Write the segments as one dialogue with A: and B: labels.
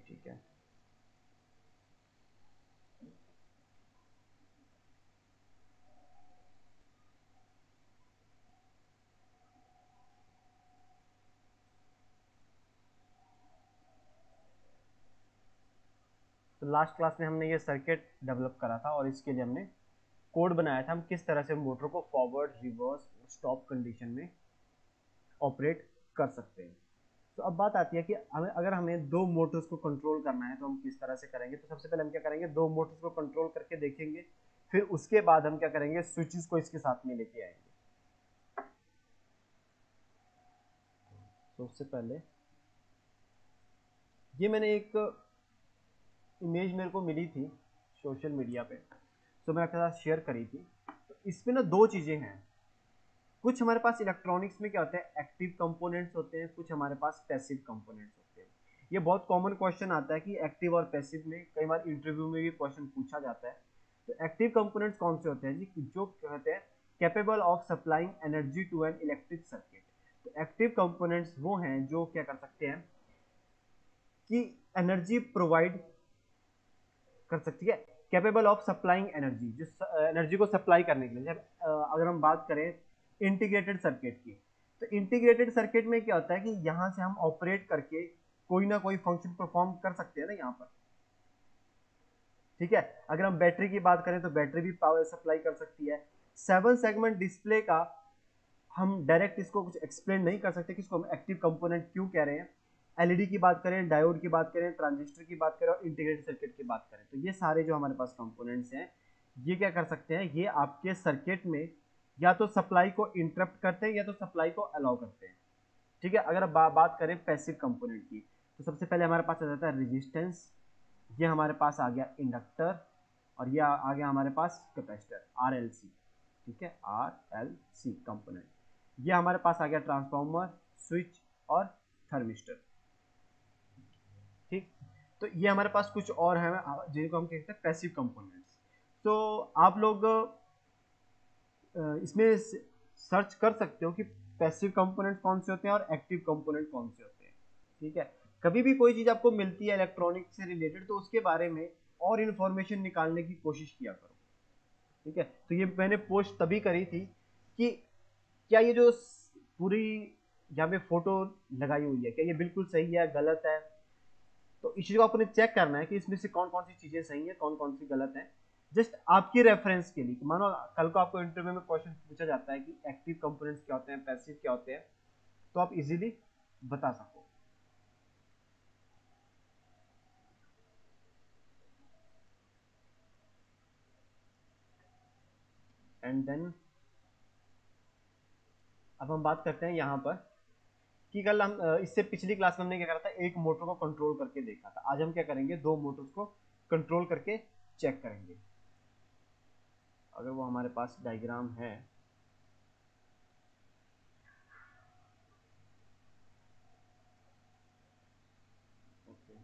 A: ठीक है। तो लास्ट क्लास में हमने ये सर्किट डेवलप करा था और इसके लिए हमने कोड बनाया था, हम किस तरह से मोटर को फॉरवर्ड, रिवर्स, स्टॉप कंडीशन में ऑपरेट कर सकते हैं। तो अब बात आती है कि अगर हमें दो मोटर्स को कंट्रोल करना है तो हम किस तरह से करेंगे। तो सबसे पहले हम क्या करेंगे, दो मोटर्स को कंट्रोल करके देखेंगे, फिर उसके बाद हम क्या करेंगे, स्विचेस को इसके साथ में लेके आएंगे। तो उससे पहले ये मैंने एक इमेज मेरे को मिली थी सोशल मीडिया पे, तो मैं आपके साथ शेयर करी थी। तो इसमें ना दो चीजें हैं, कुछ हमारे पास इलेक्ट्रॉनिक्स में क्या होता है, एक्टिव कंपोनेंट्स होते हैं, कुछ हमारे पास पैसिव कंपोनेंट्स होते हैं। ये बहुत कॉमन क्वेश्चन आता है कि एक्टिव और पैसिव में, कई बार इंटरव्यू में भी क्वेश्चन पूछा जाता है। तो एक्टिव कंपोनेंट्स कौन से होते हैं जी, जो कहते हैं capable of supplying energy to an electric circuit. तो एक्टिव कंपोनेंट्स वो हैं जो क्या कर सकते हैं कि एनर्जी प्रोवाइड कर सकती है, कैपेबल ऑफ सप्लाइंग एनर्जी, जो एनर्जी को सप्लाई करने के लिए। जब अगर हम बात करें इंटीग्रेटेड सर्किट की, तो इंटीग्रेटेड सर्किट में क्या होता है कि यहां से हम ऑपरेट करके कोई ना कोई फंक्शन परफॉर्म कर सकते हैं ना यहाँ पर, ठीक है। अगर हम बैटरी की बात करें तो बैटरी भी पावर सप्लाई कर सकती है। 7 सेगमेंट डिस्प्ले का हम डायरेक्ट इसको कुछ एक्सप्लेन नहीं कर सकते कि इसको हम एक्टिव कंपोनेंट क्यों कह रहे हैं। एलईडी की बात करें, डायोड की बात करें, ट्रांजिस्टर की बात करें और इंटीग्रेटेड सर्किट की बात करें, तो ये सारे जो हमारे पास कंपोनेंट्स हैं, ये क्या कर सकते हैं, ये आपके सर्किट में या तो सप्लाई को इंटरप्ट करते हैं या तो सप्लाई को अलाउ करते हैं, ठीक है। अगर बात करें पैसिव कंपोनेंट की, तो सबसे पहले हमारे पास आ जाता है रेजिस्टेंस, ये हमारे पास आ गया इंडक्टर, और ये आ गया हमारे पास कैपेसिटर आरएलसी, ठीक है, आरएलसी कंपोनेंट। ये हमारे पास आ गया ट्रांसफार्मर, स्विच और थर्मिस्टर, ठीक। तो ये हमारे पास कुछ और है जिनको हम कहते हैं पैसिव कंपोनेंट्स। तो आप लोग इसमें सर्च कर सकते हो कि पैसिव कंपोनेंट कौन से होते हैं और एक्टिव कंपोनेंट कौन से होते हैं, ठीक है। कभी भी कोई चीज आपको मिलती है इलेक्ट्रॉनिक से रिलेटेड, तो उसके बारे में और इन्फॉर्मेशन निकालने की कोशिश किया करो, ठीक है। तो ये मैंने पोस्ट तभी करी थी कि क्या ये जो पूरी यहाँ पे फोटो लगाई हुई है, क्या ये बिल्कुल सही है, गलत है। तो इस चीज को आपने चेक करना है कि इसमें से कौन कौन सी चीजें सही है, कौन कौन सी गलत है। जस्ट आपकी रेफरेंस के लिए, मानो कल को आपको इंटरव्यू में क्वेश्चन पूछा जाता है कि एक्टिव कंपोनेंट्स क्या होते हैं, पैसिव क्या होते हैं, तो आप इजीली बता सको। एंड देन अब हम बात करते हैं यहाँ पर कि कल हम इससे पिछली क्लास में हमने क्या करा था, एक मोटर को कंट्रोल करके देखा था। आज हम क्या करेंगे, दो मोटर्स को कंट्रोल करके चेक करेंगे। अगर वो हमारे पास डायग्राम है, okay.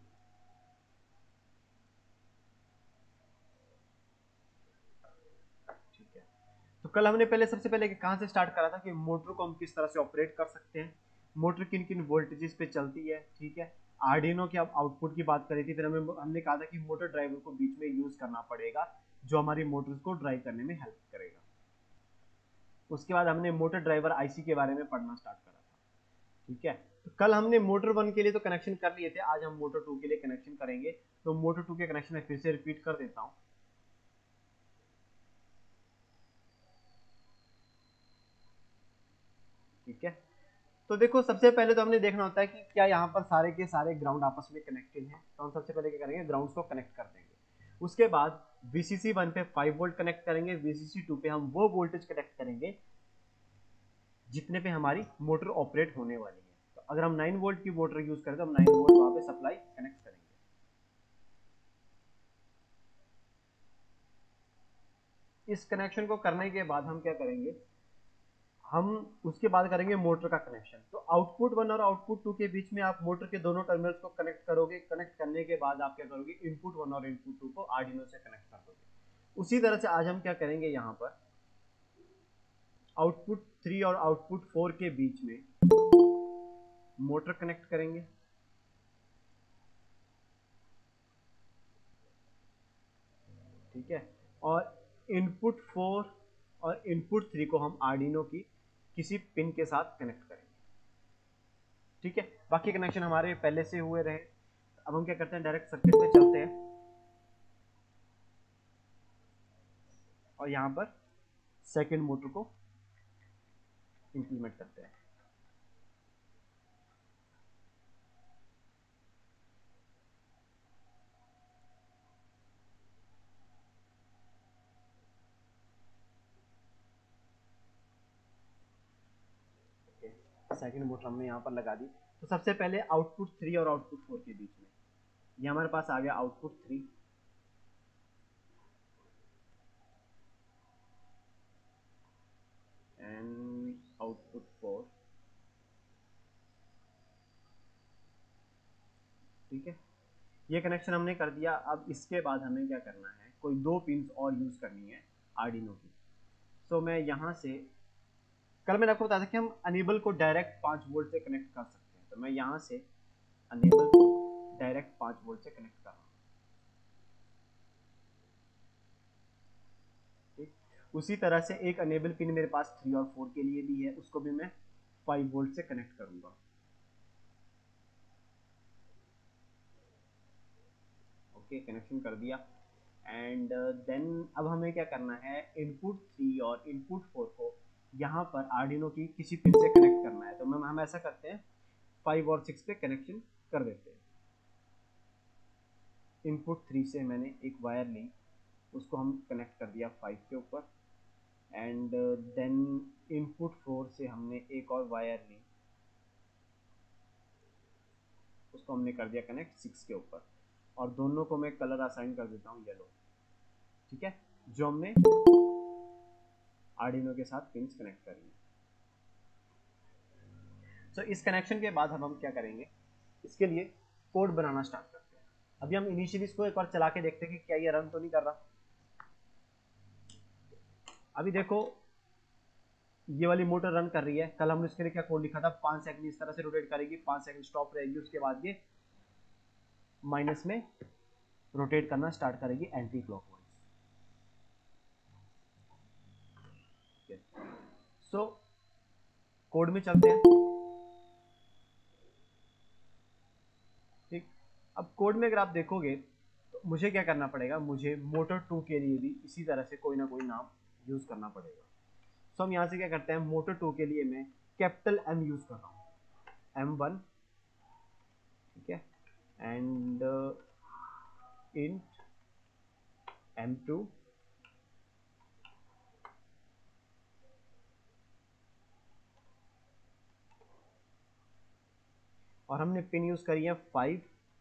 A: ठीक है। तो कल हमने पहले सबसे पहले कहाँ से स्टार्ट करा था कि मोटर को हम किस तरह से ऑपरेट कर सकते हैं, मोटर किन किन वोल्टेजेस पे चलती है, ठीक है। आर्डिनो की आउटपुट की बात करी थी, फिर हमने कहा था कि मोटर ड्राइवर को बीच में यूज करना पड़ेगा जो हमारी मोटर्स को ड्राइव करने में हेल्प करेगा। उसके बाद हमने मोटर ड्राइवर आईसी के बारे में पढ़ना स्टार्ट करा था, ठीक है। तो कल हमने मोटर 1 के लिए तो कनेक्शन कर लिए थे, आज हम मोटर 2 के लिए कनेक्शन करेंगे। तो मोटर 2 के कनेक्शन में फिर से रिपीट कर देता हूँ, ठीक है। तो देखो सबसे पहले तो हमने देखना होता है कि क्या यहाँ पर सारे के सारे ग्राउंड आपस में कनेक्टेड हैं, तो हम सबसे पहले क्या करेंगे, ग्राउंड को कनेक्ट कर देंगे। उसके बाद VCC 1 पे 5 वोल्ट कनेक्ट करेंगे, VCC 2 पे हम वो वोल्टेज कनेक्ट करेंगे जितने पे हमारी मोटर ऑपरेट होने वाली है। तो अगर हम 9 वोल्ट की मोटर यूज करें तो हम 9 वोल्ट वहां पे सप्लाई कनेक्ट करेंगे। इस कनेक्शन को करने के बाद हम क्या करेंगे, हम उसके बाद करेंगे मोटर का कनेक्शन। तो आउटपुट 1 और आउटपुट 2 के बीच में आप मोटर के दोनों टर्मिनल्स को कनेक्ट करोगे। कनेक्ट करने के बाद आप क्या करोगे, इनपुट 1 और इनपुट 2 को आर्डिनो से कनेक्ट कर दोगे। उसी तरह से आज हम क्या करेंगे, यहाँ पर आउटपुट 3 और आउटपुट 4 के बीच में मोटर कनेक्ट करेंगे। ठीक है। और इनपुट 4 और इनपुट 3 को हम आर्डिनो की किसी पिन के साथ कनेक्ट करेंगे। ठीक है, बाकी कनेक्शन हमारे पहले से हुए रहे। अब हम क्या करते हैं, डायरेक्ट सर्किट में चलते हैं और यहाँ पर सेकंड मोटर को इंप्लीमेंट करते हैं। सेकंड मोटर हमने यहाँ पर लगा दी। तो सबसे पहले आउटपुट 3 और आउटपुट 4 के बीच में ये हमारे पास आ गया आउटपुट 3 एंड आउटपुट 4। ठीक है, ये कनेक्शन हमने कर दिया। अब इसके बाद हमें क्या करना है, कोई दो पिंस और यूज करनी है आर्डिनो की। सो मैं यहाँ से, कल मैंने आपको बताया था कि हम अनेबल को डायरेक्ट 5 वोल्ट से कनेक्ट कर सकते हैं। तो मैं यहाँ से अनेबल को डायरेक्ट 5 वोल्ट से कनेक्ट कर रहा हूँ। ठीक, उसी तरह से एक अनेबल पिन मेरे पास 3 और 4 के लिए भी है, उसको भी मैं 5 वोल्ट से कनेक्ट करूंगा। ओके, कनेक्शन कर दिया। एंड देन अब हमें क्या करना है, इनपुट 3 और इनपुट 4 को यहाँ पर आर्डिनो की किसी पिन से कनेक्ट करना है। तो हम ऐसा करते हैं, 5 और 6 पे कनेक्शन कर देते हैं। इनपुट 3 से मैंने एक वायर ली, उसको हम कनेक्ट कर दिया 5 के ऊपर। एंड देन इनपुट 4 से हमने एक और वायर ली, उसको हमने कर दिया कनेक्ट 6 के ऊपर। और दोनों को मैं कलर असाइन कर देता हूँ येलो। ठीक है, जो हमने आर्डिनो के साथ पिंस कनेक्ट करी है। तो इस कनेक्शन के बाद हम क्या करेंगे, इसके लिए कोड बनाना स्टार्ट करते हैं। अभी हम इनिशियली इसको एक बार चला के देखते हैं कि क्या ये रन तो नहीं कर रहा। अभी देखो ये वाली मोटर रन कर रही है। कल हमने इसके लिए क्या कोड लिखा था, 5 सेकंड इस तरह से रोटेट करेगी, 5 सेकंड स्टॉप रहेगी, उसके बाद ये माइनस में रोटेट करना स्टार्ट करेगी एंटी क्लॉकवाइज। सो कोड में चलते हैं। ठीक, अब कोड में अगर आप देखोगे तो मुझे क्या करना पड़ेगा, मुझे मोटर 2 के लिए भी इसी तरह से कोई ना कोई नाम यूज करना पड़ेगा। सो हम यहाँ से क्या करते हैं, मोटर 2 के लिए मैं कैपिटल एम यूज कर रहा हूँ, M1। ठीक है, एंड इंट M2 और हमने पिन यूज करी है 5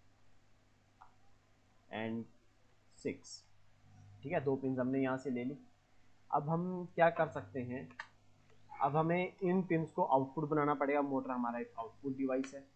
A: एंड 6। ठीक है, दो पिन हमने यहाँ से ले ली। अब हम क्या कर सकते हैं, अब हमें इन पिन्स को आउटपुट बनाना पड़ेगा। मोटर हमारा एक आउटपुट डिवाइस है।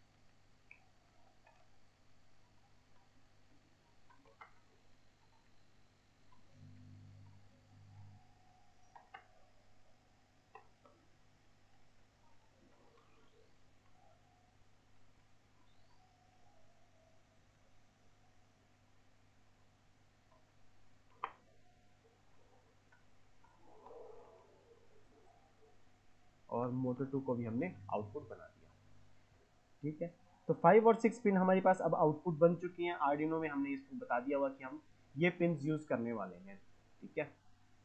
A: और मोटर 2 को भी हमने आउटपुट बना दिया। ठीक है, तो 5 और 6 पिन हमारे पास अब आउटपुट बन चुकी हैं। आर्डिनो में हमने इसको बता दिया हुआ कि हम ये पिन यूज करने वाले हैं। ठीक है,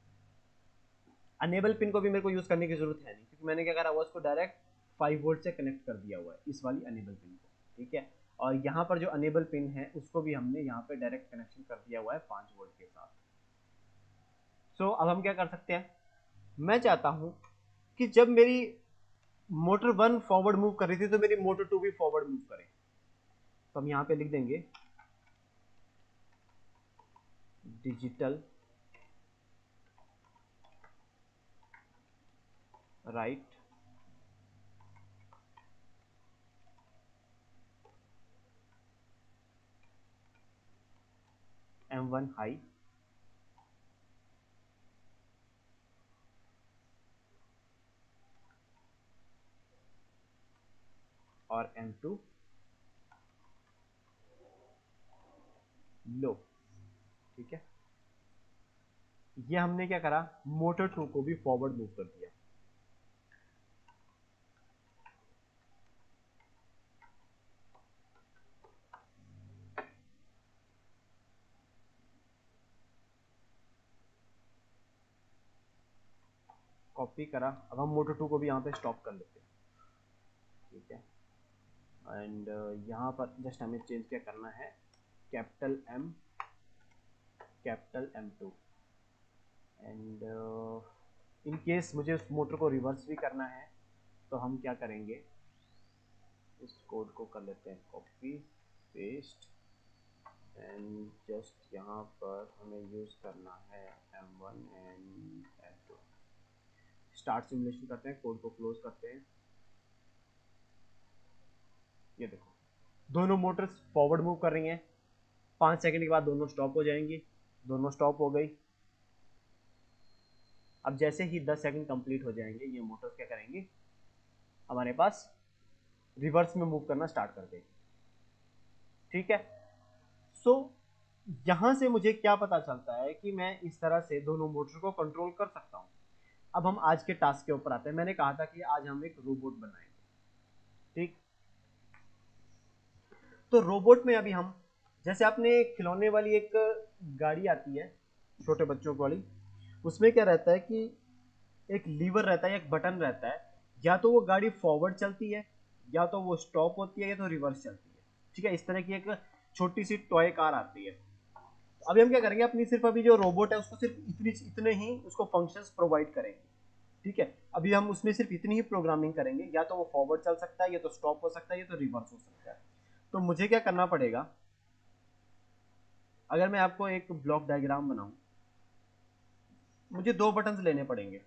A: अनेबल पिन को भी मेरे को यूज करने की जरूरत है नहीं, क्योंकि मैंने क्या करा हुआ, उसको डायरेक्ट 5 वोल्ट से कनेक्ट कर दिया हुआ है, इस वाली अनेबल पिन को। ठीक है, और यहाँ पर जो अनेबल पिन है उसको भी हमने यहाँ पे डायरेक्ट कनेक्शन कर दिया हुआ है 5 वोल्ट के साथ। सो अब हम क्या कर सकते हैं, मैं चाहता हूँ कि जब मेरी मोटर 1 फॉरवर्ड मूव कर रही थी तो मेरी मोटर 2 भी फॉरवर्ड मूव करे। तो हम यहाँ पे लिख देंगे डिजिटल राइट M1 हाई और M2 लो। ठीक है, ये हमने क्या करा, मोटर 2 को भी फॉरवर्ड मूव कर दिया। कॉपी करा, अब हम मोटर 2 को भी यहाँ पे स्टॉप कर लेते हैं, ठीक है। एंड यहाँ पर जस्ट हमें चेंज क्या करना है, capital M capital M2। And in case मुझे उस मोटर को रिवर्स भी करना है तो हम क्या करेंगे, इस कोड को कर लेते हैं कॉपी पेस्ट, एंड जस्ट यहाँ पर हमें यूज़ करना है M1 and M2। Start simulation करते हैं, कोड को क्लोज करते हैं। ये देखो दोनों मोटर्स फॉरवर्ड मूव कर रही हैं, 5 सेकंड के बाद दोनों स्टॉप हो जाएंगी, दोनों स्टॉप हो गई। अब जैसे ही 10 सेकंड कंप्लीट हो जाएंगे ये मोटर्स क्या करेंगी, हमारे पास रिवर्स में मूव करना स्टार्ट कर देगी, ठीक है। सो यहां से मुझे क्या पता चलता है कि मैं इस तरह से दोनों मोटर को कंट्रोल कर सकता हूं। अब हम आज के टास्क के ऊपर आते हैं। मैंने कहा था कि आज हम एक रोबोट बनाएंगे, ठीक। तो रोबोट में अभी हम, जैसे आपने खिलौने वाली एक गाड़ी आती है छोटे बच्चों वाली, उसमें क्या रहता है कि एक लीवर रहता है, एक बटन रहता है, या तो वो गाड़ी फॉरवर्ड चलती है, या तो वो स्टॉप होती है, या तो रिवर्स चलती है, ठीक है। इस तरह की एक छोटी सी टॉय कार आती है। अभी हम क्या करेंगे, अपनी सिर्फ अभी जो रोबोट है उसको सिर्फ इतने ही उसको फंक्शंस प्रोवाइड करेंगे, ठीक है। अभी हम उसमें सिर्फ इतनी ही प्रोग्रामिंग करेंगे, या तो वो फॉरवर्ड चल सकता है, या तो स्टॉप हो सकता है, या तो रिवर्स हो सकता है। तो मुझे क्या करना पड़ेगा, अगर मैं आपको एक ब्लॉक डायग्राम बनाऊं, मुझे 2 बटन लेने पड़ेंगे।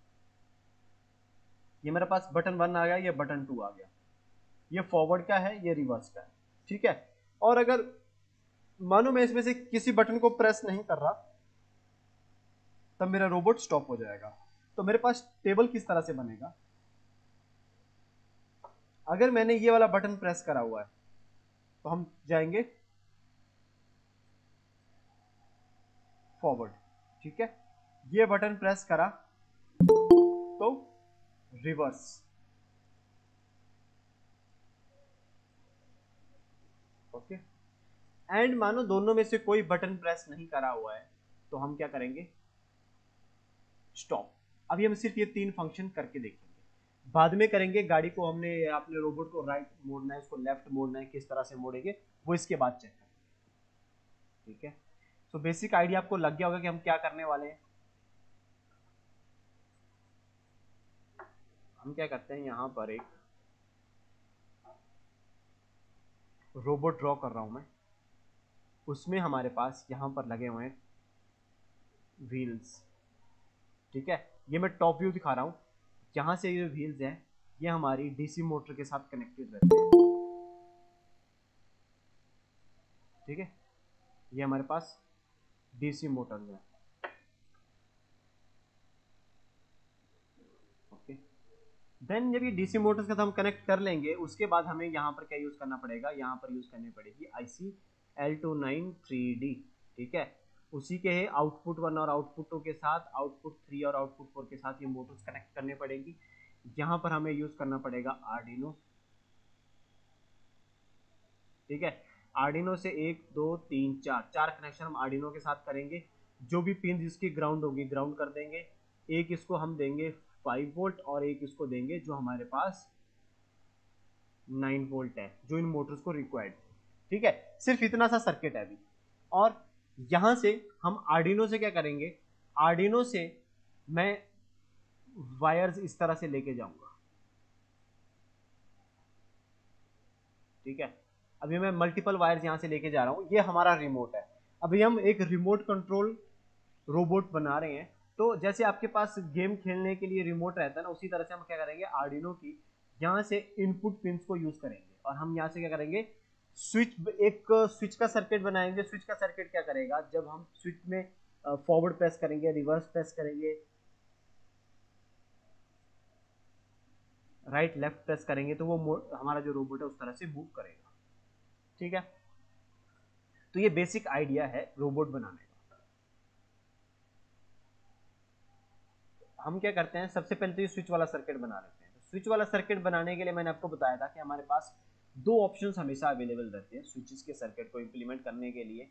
A: ये मेरे पास बटन 1 आ गया, ये बटन 2 आ गया, ये फॉरवर्ड का है, ये रिवर्स का है, ठीक है। और अगर मानो मैं इसमें से किसी बटन को प्रेस नहीं कर रहा, तब मेरा रोबोट स्टॉप हो जाएगा। तो मेरे पास टेबल किस तरह से बनेगा, अगर मैंने ये वाला बटन प्रेस करा हुआ है तो हम जाएंगे फॉरवर्ड, ठीक है। ये बटन प्रेस करा तो रिवर्स, ओके। एंड मानो दोनों में से कोई बटन प्रेस नहीं करा हुआ है तो हम क्या करेंगे, स्टॉप। अभी हम सिर्फ ये 3 फंक्शन करके देखेंगे, बाद में करेंगे। गाड़ी को हमने अपने रोबोट को राइट मोड़ना है, उसको लेफ्ट मोड़ना है, किस तरह से मोड़ेंगे वो इसके बाद चेक करेंगे, ठीक है। सो बेसिक आइडिया आपको लग गया होगा कि हम क्या करने वाले हैं। हम क्या करते हैं, यहाँ पर एक रोबोट ड्रॉ कर रहा हूं मैं, उसमें हमारे पास यहाँ पर लगे हुए हैं व्हील्स, ठीक है। ये मैं टॉप व्यू दिखा रहा हूँ, यहाँ से ये व्हील्स हैं, ये हमारी डीसी मोटर के साथ कनेक्टेड रहते हैं, ठीक है। ये हमारे पास डीसी मोटर्स हैं, ओके। देन जब ये डीसी मोटर्स के साथ हम कनेक्ट कर लेंगे, उसके बाद हमें यहाँ पर क्या यूज करना पड़ेगा, यहाँ पर यूज करनी पड़ेगी IC L293D, ठीक है। उसी के आउटपुट 1 और आउटपुट 2 के साथ, आउटपुट 3 और आउटपुट 4 के साथ ये मोटर्स कनेक्ट करने पड़ेगी। यहाँ पर हमें यूज करना पड़ेगा आर्डिनो, ठीक है। आर्डिनो से 1 2 3 4 कनेक्शन हम आर्डिनो के साथ करेंगे। जो भी पिन जिसकी ग्राउंड होगी ग्राउंड कर देंगे। एक इसको हम देंगे 5 वोल्ट और एक इसको देंगे जो हमारे पास 9 वोल्ट है, जो इन मोटर्स को रिक्वायर्ड, ठीक है। सिर्फ इतना सा सर्किट है अभी। और यहां से हम आर्डिनो से क्या करेंगे, आर्डिनो से मैं वायर्स इस तरह से लेके जाऊंगा, ठीक है। अभी मैं मल्टीपल वायर्स यहां से लेके जा रहा हूं, ये हमारा रिमोट है। अभी हम एक रिमोट कंट्रोल रोबोट बना रहे हैं। तो जैसे आपके पास गेम खेलने के लिए रिमोट रहता है ना, उसी तरह से हम क्या करेंगे, आर्डिनो की यहाँ से इनपुट पिंस को यूज करेंगे, और हम यहाँ से क्या करेंगे, एक स्विच का सर्किट बनाएंगे। स्विच का सर्किट क्या करेगा, जब हम स्विच में फॉरवर्ड प्रेस करेंगे, रिवर्स प्रेस करेंगे, राइट लेफ्ट प्रेस करेंगे, तो वो हमारा जो रोबोट है उस तरह से मूव करेगा, ठीक है। तो ये बेसिक आइडिया है रोबोट बनाने का। हम क्या करते हैं, सबसे पहले तो ये स्विच वाला सर्किट बना लेते हैं। तो स्विच वाला सर्किट बनाने के लिए मैंने आपको बताया था कि हमारे पास दो ऑप्शंस हमेशा अवेलेबल रहते हैं स्विचेस के सर्किट को इंप्लीमेंट करने के लिए।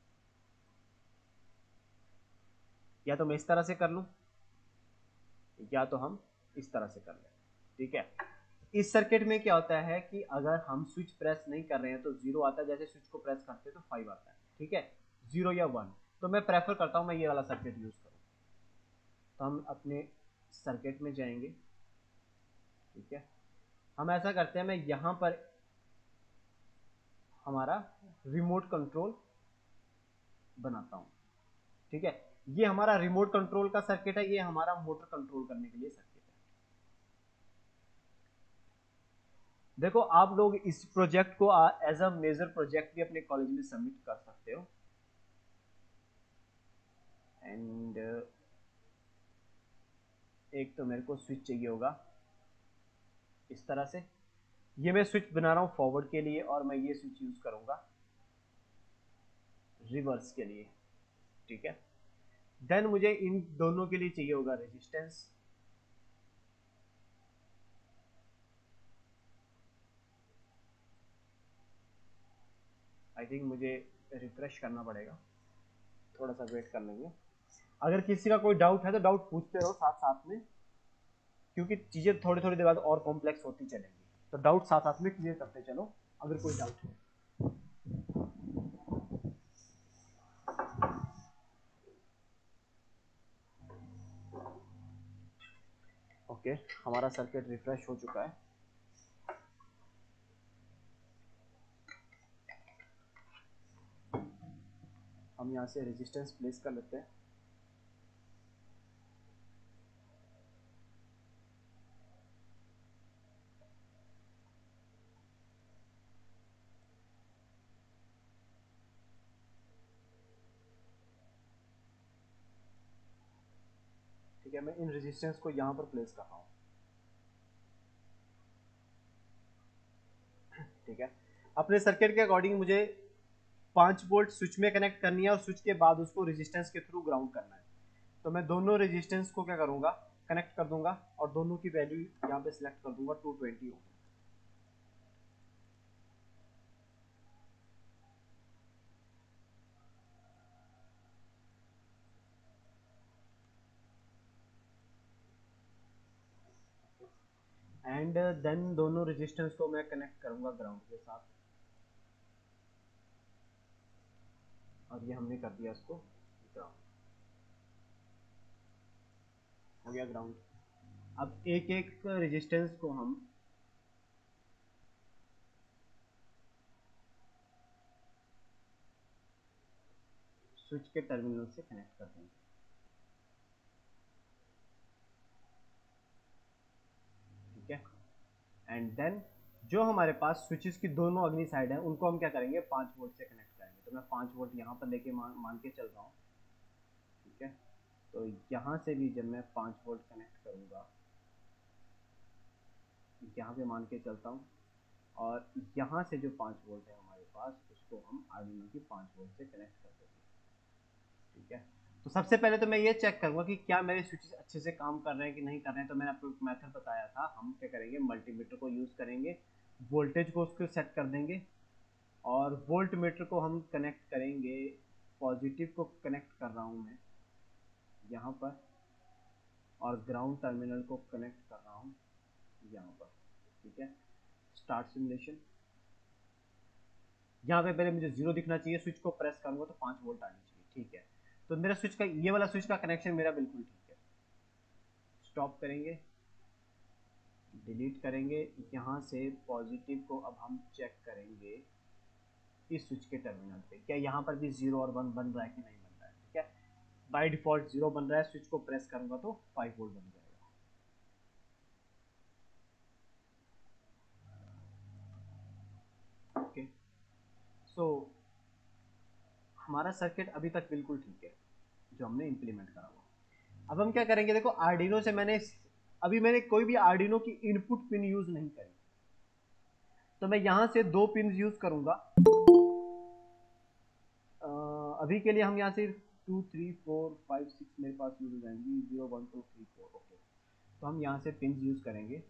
A: या तो मैं इस तरह से कर लूं, या तो हम इस तरह से कर लें, ठीक है। इस सर्किट में क्या होता है कि अगर हम स्विच प्रेस नहीं कर रहे हैं तो 0 आता है, जैसे स्विच को प्रेस करते हैं तो 5 आता है, ठीक है, 0 या 1। तो मैं प्रेफर करता हूं मैं ये वाला सर्किट यूज करूं। तो हम अपने सर्किट में जाएंगे, ठीक है। हम ऐसा करते हैं, मैं यहां पर हमारा रिमोट कंट्रोल बनाता हूं, ठीक है। ये हमारा रिमोट कंट्रोल का सर्किट है, ये हमारा मोटर कंट्रोल करने के लिए सर्किट है। देखो आप लोग इस प्रोजेक्ट को एज अ मेजर प्रोजेक्ट भी अपने कॉलेज में सबमिट कर सकते हो। एंड एक तो मेरे को स्विच चाहिए होगा इस तरह से, ये मैं स्विच बना रहा हूं फॉरवर्ड के लिए, और मैं ये स्विच यूज करूंगा रिवर्स के लिए, ठीक है। देन मुझे इन दोनों के लिए चाहिए होगा रेजिस्टेंस। आई थिंक मुझे रिफ्रेश करना पड़ेगा, थोड़ा सा वेट कर लेंगे। अगर किसी का कोई डाउट है तो डाउट पूछते रहो साथ साथ में, क्योंकि चीजें थोड़ी थोड़ी देर बाद और कॉम्प्लेक्स होती चलेंगी, तो डाउट साथ साथ में क्लियर करते चलो अगर कोई डाउट है। ओके, हमारा सर्किट रिफ्रेश हो चुका है। हम यहाँ से रेजिस्टेंस प्लेस कर लेते हैं। ठीक है, मैं इन रेजिस्टेंस को यहाँ पर प्लेस कर रहा हूँ, ठीक है। अपने सर्किट के अकॉर्डिंग मुझे 5 वोल्ट स्विच में कनेक्ट करनी है, और स्विच के बाद उसको रेजिस्टेंस के थ्रू ग्राउंड करना है। तो मैं दोनों रेजिस्टेंस को क्या करूंगा, कनेक्ट कर दूंगा, और दोनों की वैल्यू यहाँ पे सिलेक्ट कर दूंगा 220 ओम। एंड देन दोनों रेजिस्टेंस को मैं कनेक्ट करूंगा ग्राउंड के साथ, और ये हमने कर दिया इसको ग्राउंड, हो गया ग्राउंड। अब एक एक रेजिस्टेंस को हम स्विच के टर्मिनल से कनेक्ट कर देंगे, ठीक है। एंड देन जो हमारे पास स्विचेस की दोनों अगली साइड है उनको हम क्या करेंगे, 5 वोल्ट से कनेक्ट करेंगे। तो मैं 5 वोल्ट यहाँ पर लेके मान के चल रहा हूँ, ठीक है। तो यहाँ से भी जब मैं 5 वोल्ट कनेक्ट करूँगा, यहाँ पे मान के चलता हूँ, और यहाँ से जो 5 वोल्ट है हमारे पास उसको हम आर्डिनो की 5 वोल्ट से कनेक्ट कर देंगे, ठीक है। तो सबसे पहले तो मैं ये चेक करूँगा कि क्या मेरे स्विचेस अच्छे से काम कर रहे हैं कि नहीं कर रहे हैं। तो मैंने आपको एक मेथड बताया था, हम क्या करेंगे, मल्टीमीटर को यूज़ करेंगे, वोल्टेज को उसको सेट कर देंगे, और वोल्ट मीटर को हम कनेक्ट करेंगे, पॉजिटिव को कनेक्ट कर रहा हूँ मैं यहाँ पर, और ग्राउंड टर्मिनल को कनेक्ट कर रहा हूँ यहाँ पर, ठीक है। स्टार्ट सिमुलेशन, यहाँ पे पहले मुझे 0 दिखना चाहिए, स्विच को प्रेस करूँगा तो 5 वोल्ट आनी चाहिए, ठीक है। तो मेरा स्विच का ये वाला स्विच का कनेक्शन मेरा बिल्कुल ठीक है। स्टॉप करेंगे, डिलीट करेंगे, यहाँ से पॉजिटिव को अब हम चेक करेंगे इस स्विच के टर्मिनल पे, क्या यहाँ पर भी 0 और 1 बन रहा है कि नहीं बन रहा है, ठीक है। बाय डिफॉल्ट 0 बन रहा है, स्विच को प्रेस करूंगा तो 5 वोल्ट बन जाएगा, ओके। सो हमारा सर्किट अभी तक बिल्कुल ठीक है जो हमने इंप्लीमेंट करा हुआ। अब हम क्या करेंगे, देखो आर्डिनो से मैंने कोई भी आर्डिनो की इनपुट पिन यूज नहीं करी, तो मैं यहां से 2 पिन यूज करूंगा। अभी के लिए हम यहाँ से 2 3 4 5 6 मेरे पास यूज हो जाएंगी, 0 1 2 3 4। ओके, तो हम यहाँ से पिन यूज करेंगे।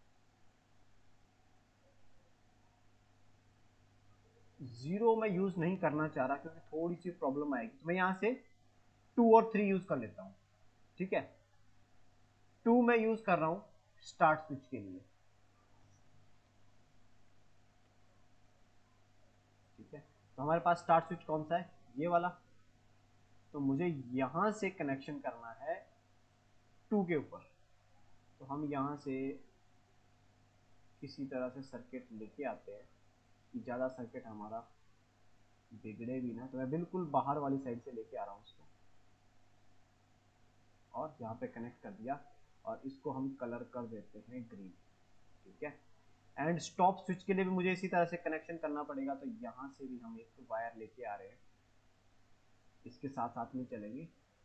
A: 0 मैं यूज नहीं करना चाह रहा क्योंकि थोड़ी सी प्रॉब्लम आएगी, तो मैं यहाँ से 2 और 3 यूज कर लेता हूँ। ठीक है, 2 मैं यूज कर रहा हूँ स्टार्ट स्विच के लिए। ठीक है, तो हमारे पास स्टार्ट स्विच कौन सा है, ये वाला। तो मुझे यहां से कनेक्शन करना है 2 के ऊपर। तो हम यहां से किसी तरह से सर्किट लेके आते हैं कि ज़्यादा सर्किट हमारा बिगड़े भी ना। तो मैं बिल्कुल बाहर वाली साइड से लेके आ रहा हूँ उसको, और यहाँ पे कनेक्ट कर दिया, और इसको हम कलर कर देते हैं ग्रीन। ठीक है, एंड स्टॉप स्विच के लिए भी मुझे इसी तरह से कनेक्शन करना पड़ेगा। तो यहाँ से भी हम एक वायर लेके आ रहे हैं, इसके साथ साथ में चलेंगे।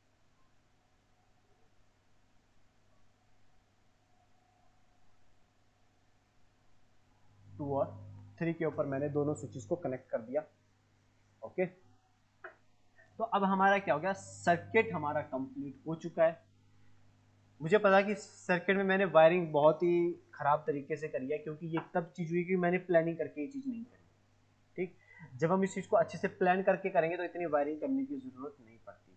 A: टू और 3 के ऊपर मैंने दोनों स्विचेस को कनेक्ट कर दिया। ओके, तो अब हमारा क्या हो गया, सर्किट हमारा कंप्लीट हो चुका है। मुझे पता कि सर्किट में मैंने वायरिंग बहुत ही खराब तरीके से करी है, क्योंकि ये तब चीज हुई कि मैंने प्लानिंग करके ये चीज नहीं करी। ठीक, जब हम इस चीज को अच्छे से प्लान करके करेंगे तो इतनी वायरिंग करने की जरूरत नहीं पड़ती।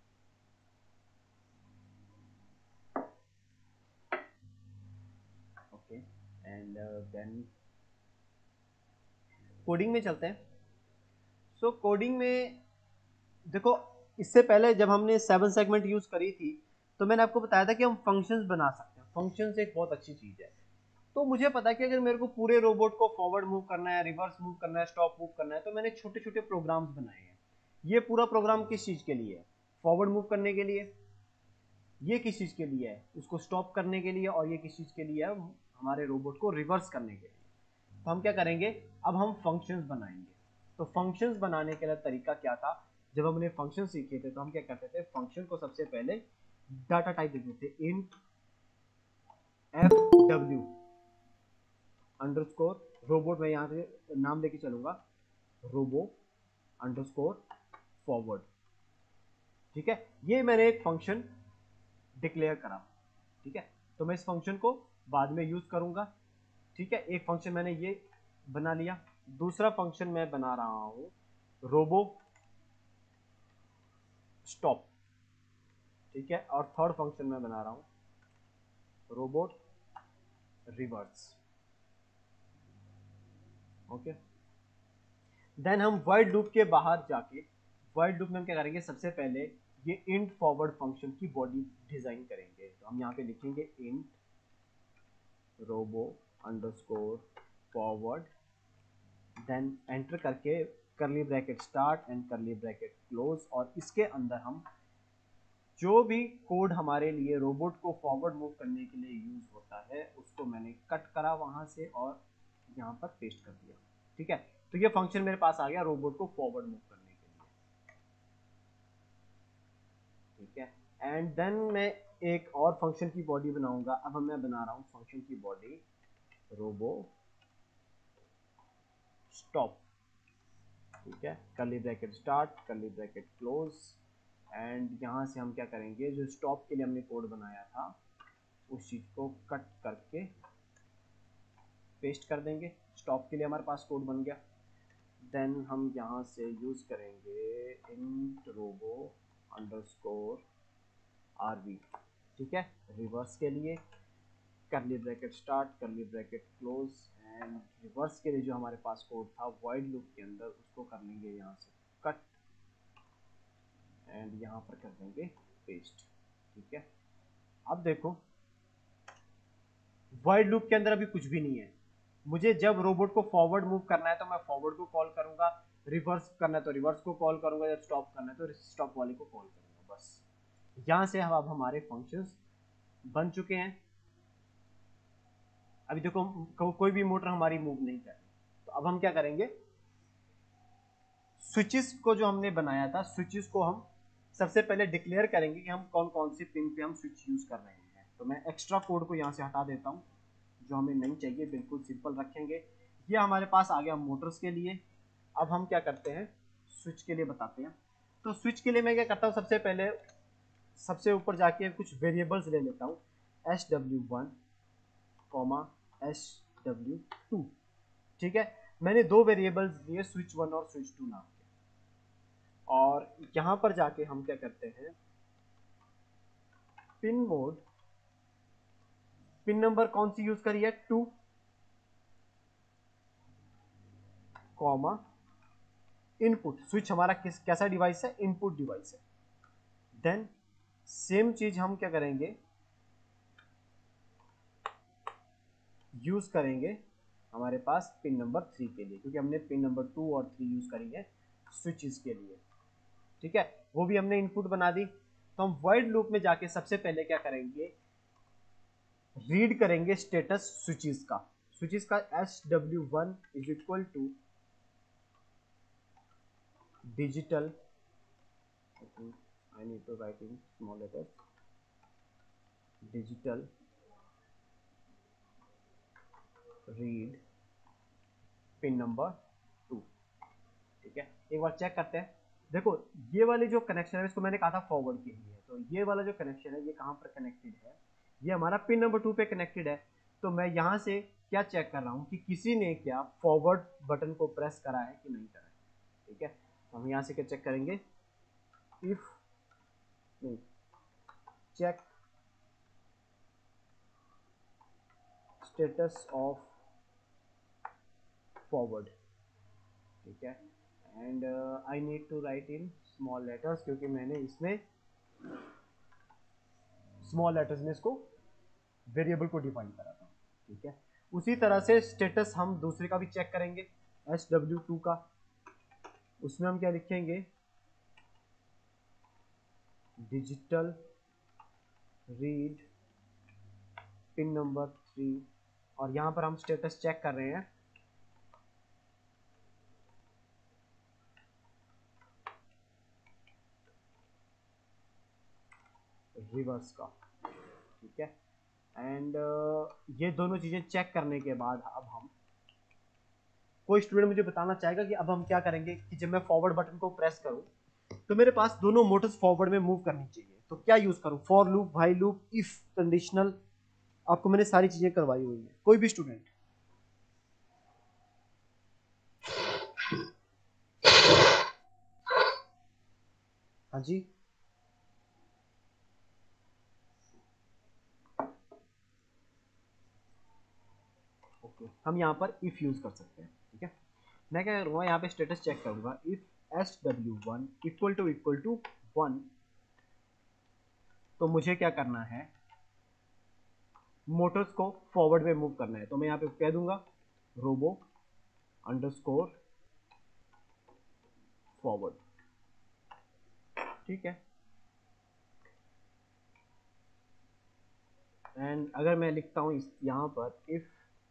A: ओके, एंड देन कोडिंग में चलते हैं। सो कोडिंग में देखो, इससे पहले जब हमने 7 सेगमेंट यूज करी थी तो मैंने आपको बताया था कि हम फंक्शंस बना सकते हैं। फंक्शंस एक बहुत अच्छी चीज है। तो मुझे पता है कि अगर मेरे को पूरे रोबोट को फॉरवर्ड मूव करना है, रिवर्स मूव करना है, स्टॉप मूव करना है, तो मैंने छोटे छोटे प्रोग्राम्स बनाए हैं। ये पूरा प्रोग्राम किस चीज के लिए है, फॉरवर्ड मूव करने के लिए। ये किस चीज के लिए है, उसको स्टॉप करने के लिए। और ये किस चीज के लिए है, हमारे रोबोट को रिवर्स करने के लिए। तो हम क्या करेंगे, अब हम फंक्शंस बनाएंगे। तो फंक्शंस बनाने के लिए तरीका क्या था, जब हमने फंक्शन सीखे थे तो हम क्या करते थे, फंक्शन को सबसे पहले डाटा टाइप देते थे, इंट fw अंडरस्कोर रोबोट। मैं यहाँ से नाम लेके चलूंगा, रोबो अंडरस्कोर फॉरवर्ड। ठीक है, ये मैंने एक फंक्शन डिक्लेयर करा। ठीक है, तो मैं इस फंक्शन को बाद में यूज करूंगा। ठीक है, एक फंक्शन मैंने ये बना लिया। दूसरा फंक्शन मैं बना रहा हूं रोबो स्टॉप। ठीक है, और थर्ड फंक्शन मैं बना रहा हूं रोबोट रिवर्स। ओके, देन हम वाइड लूप के बाहर जाके, वाइड लूप में हम क्या करेंगे, सबसे पहले ये इंट फॉरवर्ड फंक्शन की बॉडी डिजाइन करेंगे। तो हम यहाँ पे लिखेंगे int robo underscore forward, then enter करके curly bracket start and curly bracket close. और इसके अंदर हम जो भी कोड हमारे लिए रोबोट को फॉरवर्ड मूव करने के लिए यूज होता है उसको मैंने कट करा वहां से और यहाँ पर पेस्ट कर दिया। ठीक है, तो ये फंक्शन मेरे पास आ गया रोबोट को फॉरवर्ड मूव करने के लिए। ठीक है, एंड देन मैं एक और फंक्शन की बॉडी बनाऊंगा। अब मैं बना रहा हूँ फंक्शन की बॉडी रोबो स्टॉप। ठीक है, curly bracket start curly bracket close. And यहाँ से हम क्या करेंगे, जो स्टॉप के लिए हमने कोड बनाया था उस चीज को कट करके पेस्ट कर देंगे। स्टॉप के लिए हमारे पास कोड बन गया। देन हम यहाँ से यूज करेंगे इंट रोबो अंडरस्कोर आरवी। ठीक है, रिवर्स के लिए curly bracket start curly bracket close. And reverse के लिए जो हमारे पास कोड था वाइड लूप के अंदर, उसको कर लेंगे यहाँ से कट एंड यहाँ पर कर देंगे पेस्ट। ठीक है, अब देखो वाइड लूप के अंदर अभी कुछ भी नहीं है। मुझे जब रोबोट को फॉरवर्ड मूव करना है तो मैं फॉरवर्ड को कॉल करूंगा, रिवर्स करना है तो रिवर्स को कॉल करूंगा, जब स्टॉप करना है तो स्टॉप वाले को कॉल करूंगा। बस यहां से अब हमारे फंक्शंस बन चुके हैं। अभी देखो कोई भी मोटर हमारी मूव नहीं कर रही। तो अब हम क्या करेंगे, स्विचेस को जो हमने बनाया था, स्विचेस को हम सबसे पहले डिक्लेयर करेंगे कि हम कौन कौन सी पिन पे हम स्विच यूज कर रहे हैं। तो मैं एक्स्ट्रा कोड को यहाँ से हटा देता हूँ, जो हमें नहीं चाहिए, बिल्कुल सिंपल रखेंगे। ये हमारे पास आ गया मोटर्स के लिए। अब हम क्या करते हैं, स्विच के लिए बताते हैं। तो स्विच के लिए मैं क्या करता हूँ, सबसे पहले सबसे ऊपर जाके कुछ वेरिएबल्स ले लेता हूँ, SW1 SW2। ठीक है, मैंने दो वेरिएबल्स लिए, स्विच 1 और स्विच 2 नाम के। और यहां पर जाके हम क्या करते हैं, पिन मोड, पिन नंबर कौन सी यूज करी है, 2 कॉमा इनपुट। स्विच हमारा कैसा डिवाइस है, इनपुट डिवाइस है। देन सेम चीज हम क्या करेंगे, यूज करेंगे हमारे पास पिन नंबर 3 के लिए, क्योंकि हमने पिन नंबर 2 और 3 यूज करी है स्विचेस के लिए। ठीक है, वो भी हमने इनपुट बना दी। तो हम वाइड लूप में जाके सबसे पहले क्या करेंगे, रीड करेंगे स्टेटस स्विचेस का। स्विचेस का SW1 is equal to digital, I need to write in small letters, digital read pin number 2। ठीक है, एक बार चेक करते हैं। देखो ये वाली जो कनेक्शन है, इसको मैंने कहा था फॉरवर्ड के लिए, तो ये वाला जो कनेक्शन है ये कहाँ पर कनेक्टेड है, ये हमारा पिन नंबर 2 पे कनेक्टेड है। तो मैं यहाँ से क्या चेक कर रहा हूँ कि किसी ने क्या फॉरवर्ड बटन को प्रेस करा है कि नहीं करा है। ठीक है, तो हम यहाँ से क्या चेक करेंगे, इफ नहीं चेक स्टेटस ऑफ फॉरवर्ड। ठीक है, and I need to write in small letters, क्योंकि मैंने इसमें स्मॉल लेटर्स में इसको वेरिएबल को डिफाइन करा था। ठीक है, उसी तरह से स्टेटस हम दूसरे का भी चेक करेंगे, SW2 का। उसमें हम क्या लिखेंगे, डिजिटल रीड पिन नंबर 3, और यहां पर हम स्टेटस चेक कर रहे हैं रिवर्स का। ठीक है, एंड ये दोनों चीजें चेक करने के बाद अब हम, कोई स्टूडेंट मुझे बताना चाहेगा कि अब हम क्या करेंगे कि जब मैं फॉरवर्ड बटन को प्रेस करूं तो मेरे पास दोनों मोटर्स फॉरवर्ड में मूव करनी चाहिए, तो क्या यूज करूं, for loop, while loop, if conditional. आपको मैंने सारी चीजें करवाई हुई है, कोई भी स्टूडेंट। हाँ जी, ओके, हम यहाँ पर इफ यूज कर सकते हैं। ठीक है, मैं क्या करूँगा, यहाँ पे स्टेटस चेक करूंगा, इफ SW1 इक्वल टू 1, तो मुझे क्या करना है, मोटर्स को फॉरवर्ड में मूव करना है। तो मैं यहाँ पे कह दूंगा रोबो अंडरस्कोर फॉरवर्ड। ठीक है, एंड अगर मैं लिखता हूँ यहाँ पर if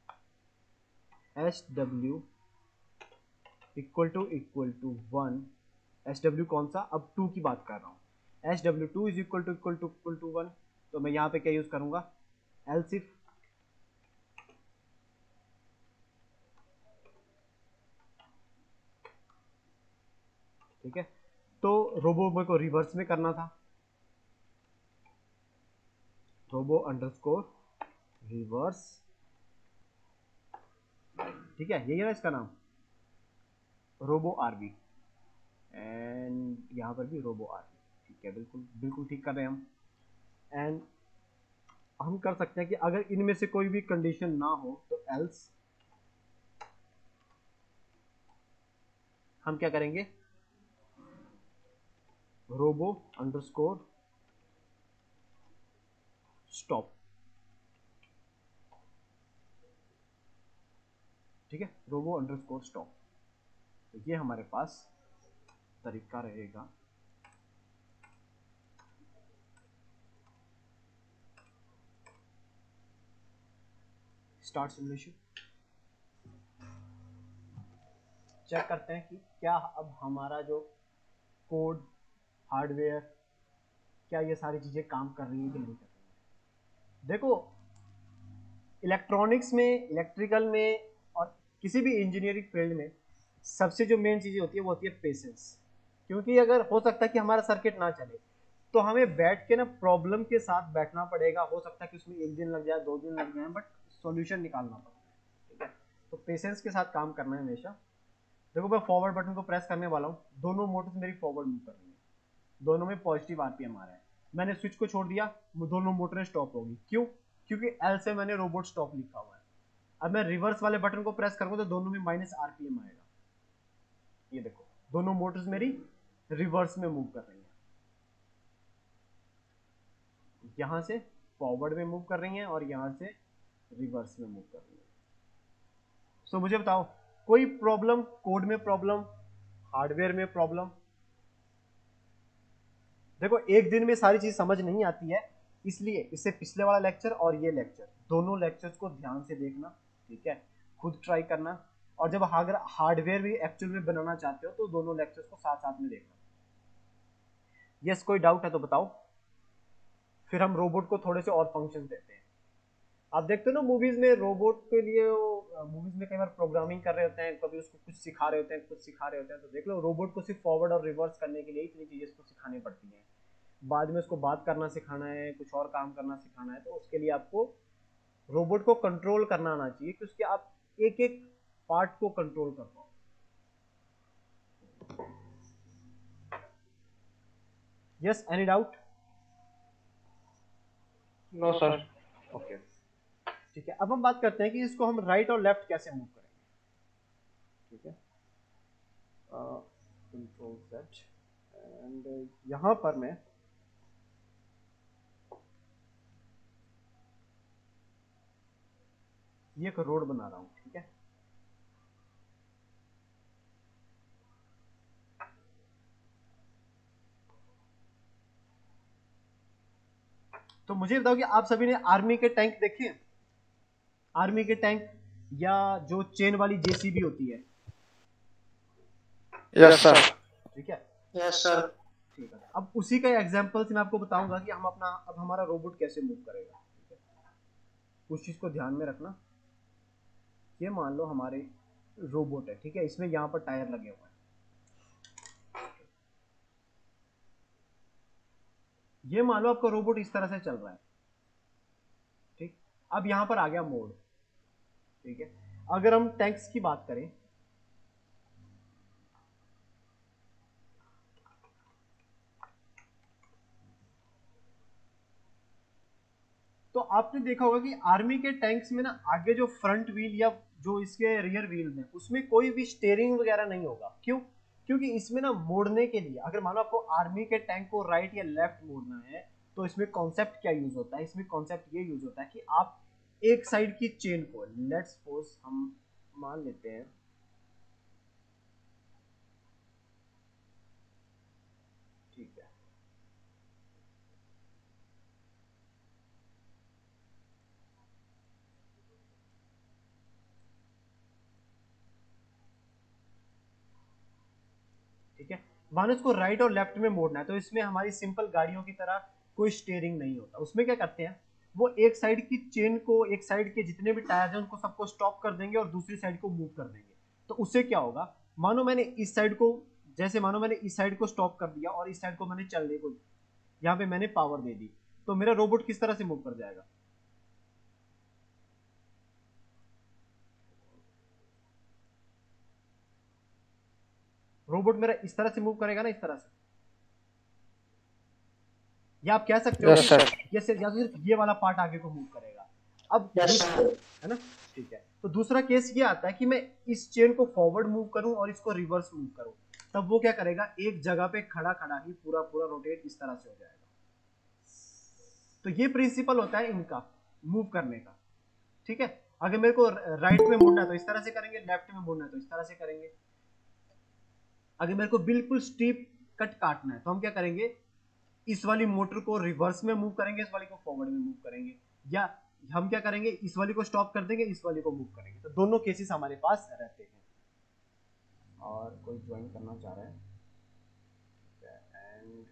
A: SW equal to 1, SW कौन सा, अब 2 की बात कर रहा हूँ, SW2 इज इक्वल टू 1, तो मैं यहाँ पे क्या यूज करूंगा, एल्स इफ। ठीक है, तो रोबो मेरे को रिवर्स में करना था, रोबो अंडरस्कोर रिवर्स। ठीक है, यही है ना इसका नाम, रोबो आरबी, एंड यहाँ पर भी रोबो आरबी। ठीक है, बिल्कुल बिल्कुल ठीक कर रहे हैं हम। एंड हम कर सकते हैं कि अगर इनमें से कोई भी कंडीशन ना हो तो एल्स हम क्या करेंगे, रोबो अंडरस्कोर स्टॉप। ठीक है, रोबो अंडरस्कोर स्टॉप। तो ये हमारे पास तरीका रहेगा। स्टार्ट सिमुलेशन, चेक करते हैं कि क्या अब हमारा जो कोड, हार्डवेयर, क्या ये सारी चीजें काम कर रही हैं कि नहीं कर रही हैं। देखो इलेक्ट्रॉनिक्स में, इलेक्ट्रिकल में और किसी भी इंजीनियरिंग फील्ड में सबसे जो मेन चीजें होती है वो होती है पेशेंस। क्योंकि अगर हो सकता है कि हमारा सर्किट ना चले तो हमें बैठ के ना प्रॉब्लम के साथ बैठना पड़ेगा, हो सकता है कि उसमें 1 दिन लग जाए, 2 दिन लग जाए, बट सॉल्यूशन निकालना पड़ता है। ठीक है, तो पेशेंस के साथ काम करना है हमेशा। देखो मैं फॉरवर्ड बटन को प्रेस करने वाला हूँ, दोनों मोटर्स मेरी फॉरवर्ड मूव कर रही है, दोनों में पॉजिटिव आरपीएम आ रहा है। मैंने स्विच को छोड़ दिया, दोनों मोटरें स्टॉप होगी। क्यों? क्योंकि एल से मैंने रोबोट स्टॉप लिखा हुआ है। अब मैं रिवर्स वाले बटन को प्रेस करूंगा तो दोनों में माइनस आरपीएम आएगा। ये देखो दोनों मोटर्स मेरी रिवर्स में मूव कर रही हैं, यहां से फॉरवर्ड में मूव कर रही हैं और यहां से रिवर्स में मूव कर रही हैं। सो मुझे बताओ कोई प्रॉब्लम, कोड में प्रॉब्लम, हार्डवेयर में प्रॉब्लम? देखो एक दिन में सारी चीज समझ नहीं आती है, इसलिए इससे पिछले वाला लेक्चर और ये लेक्चर, दोनों लेक्चर्स को ध्यान से देखना। ठीक है, खुद ट्राई करना, और जब अगर हार्डवेयर भी एक्चुअल में बनाना चाहते हो तो दोनों लेक्चर्स को साथ साथ में देखना। यस, कोई डाउट है तो बताओ, फिर हम रोबोट को थोड़े से और फंक्शन देते हैं। आप देखते हो ना मूवीज में रोबोट के लिए, मूवीज में कई बार प्रोग्रामिंग कर रहे होते हैं, कभी उसको कुछ सिखा रहे होते हैं, कुछ सिखा रहे होते हैं, तो देख लो रोबोट को सिर्फ फॉरवर्ड और रिवर्स करने के लिए इतनी चीजें इसको सिखानी पड़ती हैं। बाद में उसको बात करना सिखाना है, कुछ और काम करना सिखाना है, तो उसके लिए आपको रोबोट को कंट्रोल करना आना चाहिए कि उसके आप एक एक पार्ट को कंट्रोल कर पाओ। Yes, any doubt?
B: No sir.
A: Okay, ठीक है, अब हम बात करते हैं कि इसको हम राइट और लेफ्ट कैसे मूव करेंगे। ठीक है, कंट्रोल सेट, एंड यहां पर मैं ये एक रोड बना रहा हूं। ठीक है, तो मुझे बताओ कि आप सभी ने आर्मी के टैंक देखे हैं? आर्मी के टैंक या जो चेन वाली जेसीबी होती है।
B: Yes sir.
A: ठीक है,
B: यस सर।
A: ठीक है, अब उसी का एग्जांपल से मैं आपको बताऊंगा कि हम अपना अब हमारा रोबोट कैसे मूव करेगा। ठीक है, उस चीज को ध्यान में रखना। ये मान लो हमारे रोबोट है, ठीक है, इसमें यहाँ पर टायर लगे हुए हैं। ये मान लो आपका रोबोट इस तरह से चल रहा है। ठीक, अब यहाँ पर आ गया मोड। ठीक है, अगर हम टैंक्स की बात करें, तो आपने देखा होगा कि आर्मी के टैंक्स में ना आगे जो फ्रंट व्हील या जो इसके रियर व्हील है उसमें कोई भी स्टेयरिंग वगैरह नहीं होगा। क्यों? क्योंकि इसमें ना मोड़ने के लिए, अगर मानो आपको आर्मी के टैंक को राइट या लेफ्ट मोड़ना है, तो इसमें कॉन्सेप्ट क्या यूज होता है? इसमें कॉन्सेप्ट ये यूज होता है कि आप एक साइड की चेन को, लेट्स सपोज हम मान लेते हैं, ठीक है, ठीक है, मानो इसको राइट और लेफ्ट में मोड़ना है, तो इसमें हमारी सिंपल गाड़ियों की तरह कोई स्टेयरिंग नहीं होता। उसमें क्या करते हैं, वो एक साइड की चेन को, एक साइड के जितने भी टायर हैं उनको सबको स्टॉप कर देंगे और दूसरी साइड को मूव कर देंगे। तो उससे क्या होगा, मानो मैंने इस साइड को, जैसे मानो मैंने इस साइड को स्टॉप कर दिया और इस साइड को मैंने चलने को, यहाँ पे मैंने पावर दे दी, तो मेरा रोबोट किस तरह से मूव कर जाएगा? रोबोट मेरा इस तरह से मूव करेगा ना, इस तरह से, या आप कह सकते हो
B: यस सर।
A: ये सिर्फ, या सिर्फ ये वाला पार्ट आगे को मूव करेगा। अब
B: यस
A: है ना, ठीक है, तो दूसरा केस ये आता है कि मैं इस चेन को फॉरवर्ड मूव करूं और इसको रिवर्स मूव करूं, तब वो क्या करेगा, एक जगह पे खड़ा खड़ा ही पूरा पूरा रोटेट इस तरह से हो जाएगा। तो ये प्रिंसिपल होता है इनका मूव करने का। ठीक है, अगर मेरे को राइट में मुड़ना है तो इस तरह से करेंगे, लेफ्ट में मुड़ना है तो इस तरह से करेंगे। अगर मेरे को बिल्कुल स्टीप कट काटना है तो हम क्या करेंगे, इस वाली मोटर को रिवर्स में मूव करेंगे, इस वाली को फॉरवर्ड में मूव करेंगे, या हम क्या करेंगे, इस वाली को स्टॉप कर देंगे, इस वाली को मूव करेंगे। तो दोनों केसेस हमारे पास रहते हैं। और कोई ज्वाइन करना चाह रहा है, एंड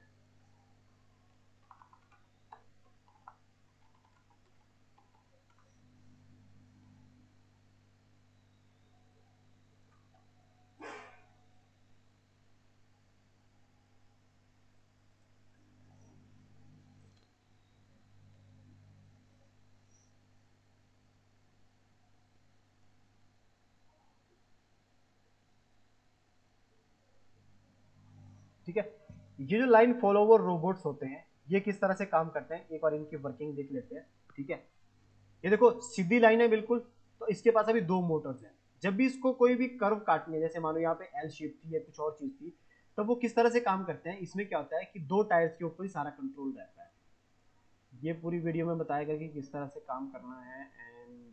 A: ठीक है। ये जो लाइन फॉलोवर रोबोट्स होते हैं ये किस तरह से काम करते हैं, एक बार इनकी वर्किंग देख लेते हैं। ठीक है, ये देखो सीधी लाइन है बिल्कुल, तो इसके पास अभी दो मोटर्स हैं। जब भी इसको कोई भी कर्व काटनी है, जैसे मानो यहाँ पे एल शेप थी या कुछ और चीज थी, तब वो किस तरह से काम करते हैं, इसमें क्या होता है कि दो टायर्स के ऊपर ही सारा कंट्रोल रहता है। ये पूरी वीडियो में बताएगा कि किस तरह से काम करना है। एंड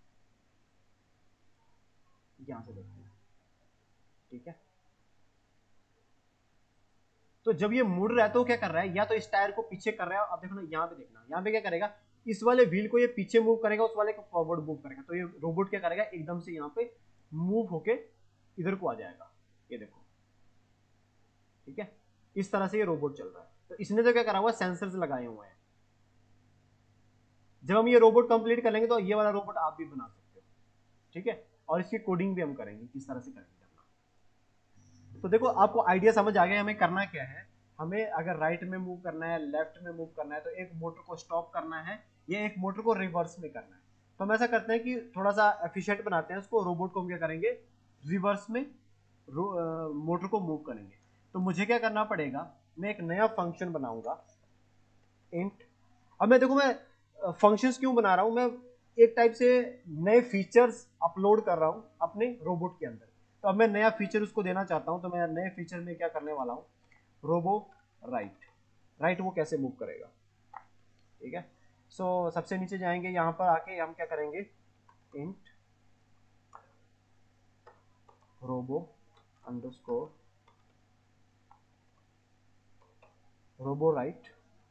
A: यहाँ से देखते हैं। ठीक है, तो जब ये मुड़ रहा है तो क्या कर रहा है, या तो इस टायर को पीछे कर रहा है। अब देखो ना, यहाँ पे देखना, यहाँ पे क्या करेगा, इस वाले व्हील को ये पीछे मूव करेगा, उस वाले को फॉरवर्ड मूव करेगा। तो ये रोबोट क्या करेगा, एकदम से यहाँ पे मूव होके इधर को आ जाएगा। ये देखो, ठीक है, इस तरह से ये रोबोट चल रहा है। तो इसने तो क्या करा हुआ है, सेंसर्स लगाए हुए हैं। जब हम ये रोबोट कंप्लीट कर लेंगे तो ये वाला रोबोट आप भी बना सकते हो। ठीक है, और इसकी कोडिंग भी हम करेंगे, किस तरह से करेंगे करना। तो देखो आपको आइडिया समझ आ गया हमें करना क्या है। हमें अगर राइट में मूव करना है, लेफ्ट में मूव करना है, तो एक मोटर को स्टॉप करना है या एक मोटर को रिवर्स में करना है। तो हम ऐसा करते हैं कि थोड़ा सा एफिशिएंट बनाते हैं उसको। रोबोट को हम क्या करेंगे, रिवर्स में मोटर को मूव करेंगे। तो मुझे क्या करना पड़ेगा, मैं एक नया फंक्शन बनाऊंगा, इंट। अब मैं देखो, मैं फंक्शंस क्यों बना रहा हूं, मैं एक टाइप से नए फीचर्स अपलोड कर रहा हूं अपने रोबोट के अंदर। तो अब मैं नया फीचर उसको देना चाहता हूं, तो मैं नए फीचर में क्या करने वाला हूं, रोबो राइट। राइट वो कैसे मूव करेगा। ठीक है, सो सबसे नीचे जाएंगे, यहां पर आके हम क्या करेंगे, int robo underscore robo right,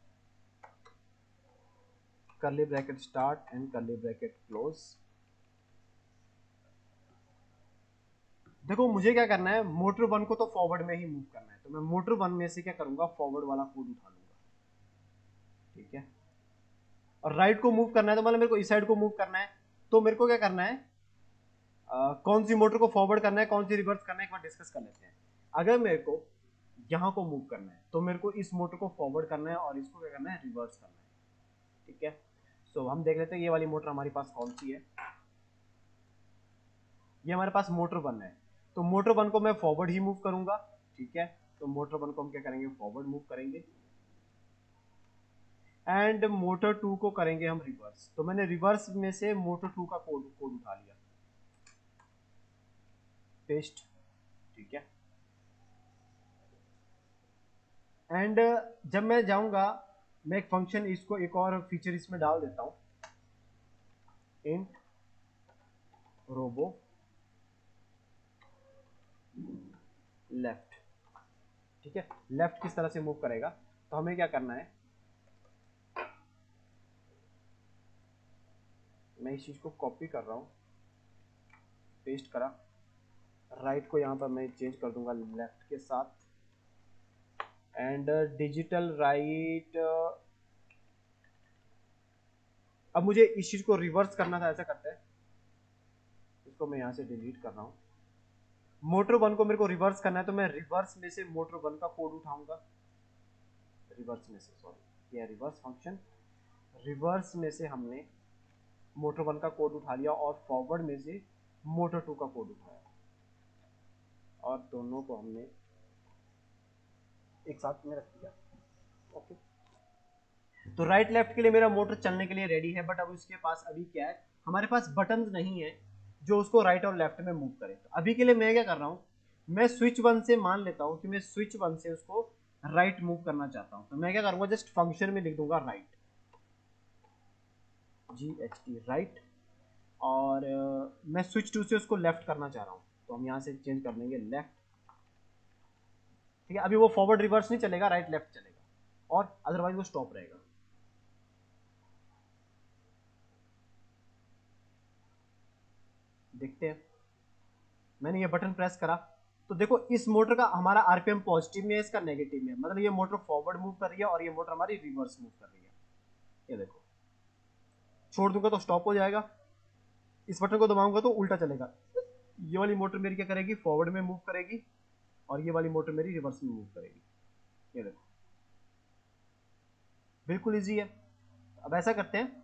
A: curly bracket start end curly bracket close. देखो मुझे क्या करना है, मोटर वन को तो फॉरवर्ड में ही मूव करना है, तो मैं मोटर वन में से क्या करूंगा, फॉरवर्ड वाला कोड उठा लूंगा। ठीक है, और राइट को मूव करना है, तो मतलब मेरे को इस साइड को मूव करना है। तो मेरे को क्या करना है, कौन सी मोटर को फॉरवर्ड करना है, कौन सी रिवर्स करना है, एक बार डिस्कस कर लेते हैं। अगर मेरे को यहाँ को मूव करना है, तो मेरे को इस मोटर को फॉरवर्ड करना है और इसको क्या करना है, रिवर्स करना है। ठीक है, सो हम देख लेते हैं ये वाली मोटर हमारे पास कौन सी है। ये हमारे पास मोटर वन है, तो मोटर वन को मैं फॉरवर्ड ही मूव करूंगा। ठीक है, तो मोटर वन को हम क्या करेंगे, फॉरवर्ड मूव करेंगे। एंड मोटर टू को करेंगे हम रिवर्स। तो मैंने रिवर्स में से मोटर टू का कोड उठा लिया, पेस्ट। ठीक है, एंड जब मैं जाऊंगा, मैं एक फंक्शन, इसको एक और फीचर इसमें डाल देता हूं, इंट रोबो लेफ्ट। ठीक है, लेफ्ट किस तरह से मूव करेगा, तो हमें क्या करना है, मैं इस चीज को कॉपी कर रहा हूं, पेस्ट करा, राइट को यहां पर मैं चेंज कर दूंगा लेफ्ट के साथ। एंड डिजिटल राइट, अब मुझे इस चीज को रिवर्स करना था, ऐसा करते हैं, इसको मैं यहां से डिलीट कर रहा हूं। मोटर वन को मेरे को रिवर्स करना है, तो मैं रिवर्स में से मोटर वन का कोड उठाऊंगा, रिवर्स में से, सॉरी, ये रिवर्स फंक्शन, रिवर्स में से हमने मोटर वन का कोड उठा लिया और फॉरवर्ड में से मोटर टू का कोड उठाया, और दोनों को हमने एक साथ में रख दिया। ओके, तो राइट लेफ्ट के लिए मेरा मोटर चलने के लिए रेडी है, बट अब उसके पास अभी क्या है, हमारे पास बटन नहीं है जो उसको राइट और लेफ्ट में मूव करे। तो अभी के लिए मैं क्या कर रहा हूँ, मैं स्विच वन से मान लेता हूँ कि मैं स्विच वन से उसको राइट मूव करना चाहता हूँ। तो मैं क्या करूँगा, जस्ट फंक्शन में लिख दूंगा राइट, GHT राइट, और मैं स्विच टू से उसको लेफ्ट करना चाह रहा हूँ, तो हम यहाँ से चेंज कर देंगे लेफ्ट। ठीक है, अभी वो फॉरवर्ड रिवर्स नहीं चलेगा, राइट लेफ्ट चलेगा, और अदरवाइज वो स्टॉप रहेगा। देखते हैं, मैंने ये बटन प्रेस करा, तो देखो इस मोटर का हमारा आरपीएम पॉजिटिव में है, इसका नेगेटिव में है, मतलब ये मोटर फॉरवर्ड मूव कर रही है और ये मोटर हमारी रिवर्स मूव कर रही है। ये देखो, छोड़ दूंगा तो स्टॉप हो जाएगा, इस बटन को दबाऊंगा तो उल्टा चलेगा। ये वाली मोटर मेरी क्या करेगी, फॉरवर्ड में मूव करेगी, और ये वाली मोटर मेरी रिवर्स में मूव करेगी। ये देखो, बिल्कुल इजी है। अब ऐसा करते हैं,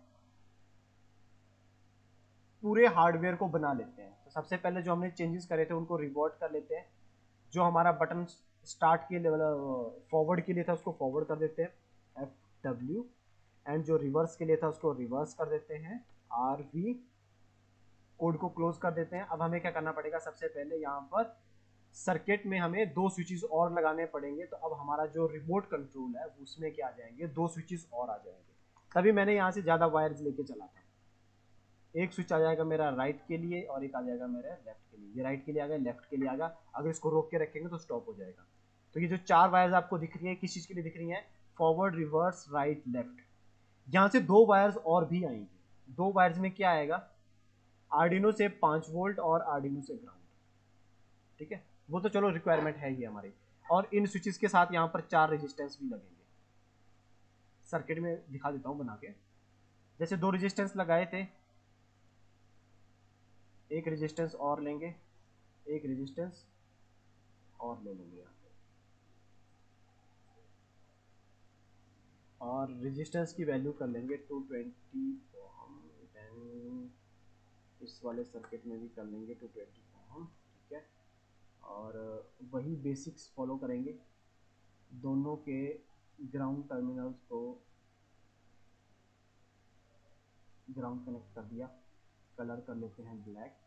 A: पूरे हार्डवेयर को बना लेते हैं। तो सबसे पहले जो हमने चेंजेस करे थे उनको रिवर्ट कर लेते हैं। जो हमारा बटन स्टार्ट के लेवल फॉरवर्ड के लिए था उसको फॉरवर्ड कर देते हैं FW, एंड जो रिवर्स के लिए था उसको रिवर्स कर देते हैं RV, कोड को क्लोज कर देते हैं। अब हमें क्या करना पड़ेगा, सबसे पहले यहाँ पर सर्किट में हमें 2 स्विचेस और लगाने पड़ेंगे। तो अब हमारा जो रिमोट कंट्रोल है उसमें क्या आ जाएंगे, 2 स्विचेस और आ जाएंगे। तभी मैंने यहाँ से ज़्यादा वायर्स लेके चला था। एक स्विच आ जाएगा मेरा राइट के लिए और एक आ जाएगा मेरा लेफ्ट के लिए। ये राइट के लिए आ गया, लेफ्ट के लिए आ गया। अगर इसको रोक के रखेंगे तो स्टॉप हो जाएगा। तो ये जो 4 वायर्स आपको दिख रही है किस चीज़ के लिए दिख रही है, फॉरवर्ड, रिवर्स, राइट, लेफ्ट। यहाँ से 2 वायर्स और भी आएंगे। 2 वायर्स में क्या आएगा, आर्डिनो से 5 वोल्ट और आर्डिनो से ग्राउंड। ठीक है, वो तो चलो रिक्वायरमेंट है ही हमारी। और इन स्विचेस के साथ यहाँ पर 4 रेजिस्टेंस भी लगेंगे। सर्किट में दिखा देता हूँ बना के। जैसे 2 रेजिस्टेंस लगाए थे, एक रेजिस्टेंस और लेंगे, एक रेजिस्टेंस और ले लेंगे यहाँ पे। और रेजिस्टेंस की वैल्यू कर लेंगे 220 ओम। देन इस वाले सर्किट में भी कर लेंगे 220 ओम। ठीक है, और वही बेसिक्स फॉलो करेंगे। दोनों के ग्राउंड टर्मिनल्स को ग्राउंड कनेक्ट कर दिया। कलर कर लेते हैं ब्लैक।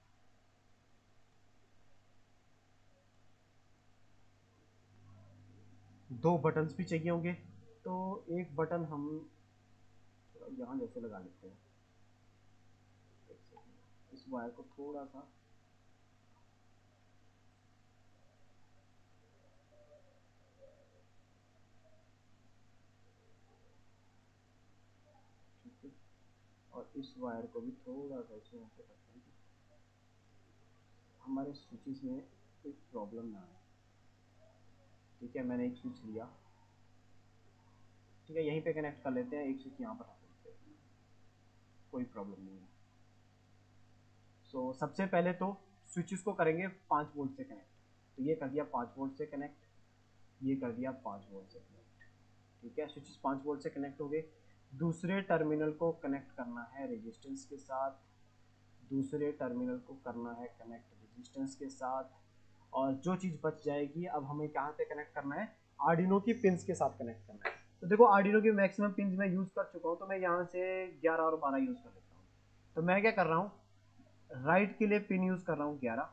A: दो बटन्स भी चाहिए होंगे, तो एक बटन हम यहाँ जैसे लगा लेते हैं। इस वायर को थोड़ा सा ठीक है, और इस वायर को भी थोड़ा सा इसमें ऐसे करते हैं हमारे स्विचेस में कोई प्रॉब्लम ना आए। ठीक है, मैंने एक स्विच लिया। ठीक है, यहीं पे कनेक्ट कर लेते हैं, एक स्विच यहाँ पर रख लेते हैं, कोई प्रॉब्लम नहीं है। सो सबसे पहले तो स्विचेस को करेंगे 5 वोल्ट से कनेक्ट। तो ये कर दिया 5 वोल्ट से कनेक्ट, ये कर दिया 5 वोल्ट से कनेक्ट। ठीक है, स्विचेस 5 वोल्ट से कनेक्ट हो गए। दूसरे टर्मिनल को कनेक्ट करना है रेजिस्टेंस के साथ, दूसरे टर्मिनल को करना है कनेक्ट रेजिस्टेंस के साथ। और जो चीज़ बच जाएगी अब हमें कहाँ पे कनेक्ट करना है, आर्डिनो की पिंस के साथ कनेक्ट करना है। तो देखो आर्डिनो की मैक्सिमम पिंस मैं यूज़ कर चुका हूँ, तो मैं यहाँ से 11 और 12 यूज़ कर लेता हूँ। तो मैं क्या कर रहा हूँ, राइट के लिए पिन यूज़ कर रहा हूँ 11,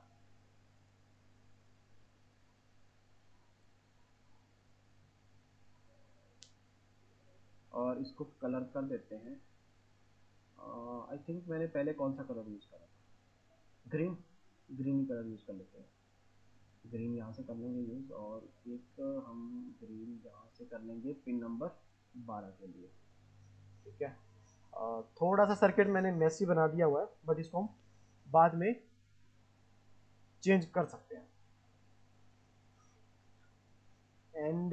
A: और इसको कलर कर देते हैं। आई थिंक मैंने पहले कौन सा कलर यूज़ करा था, ग्रीन। ग्रीन कलर यूज़ कर लेते हैं। ग्रीन यहाँ से कर लेंगे यूज़, और एक हम ग्रीन यहाँ से कर लेंगे पिन नंबर 12 के लिए। ठीक है, थोड़ा सा सर्किट मैंने मैसी बना दिया हुआ है, बट इसको हम बाद में चेंज कर सकते हैं। एंड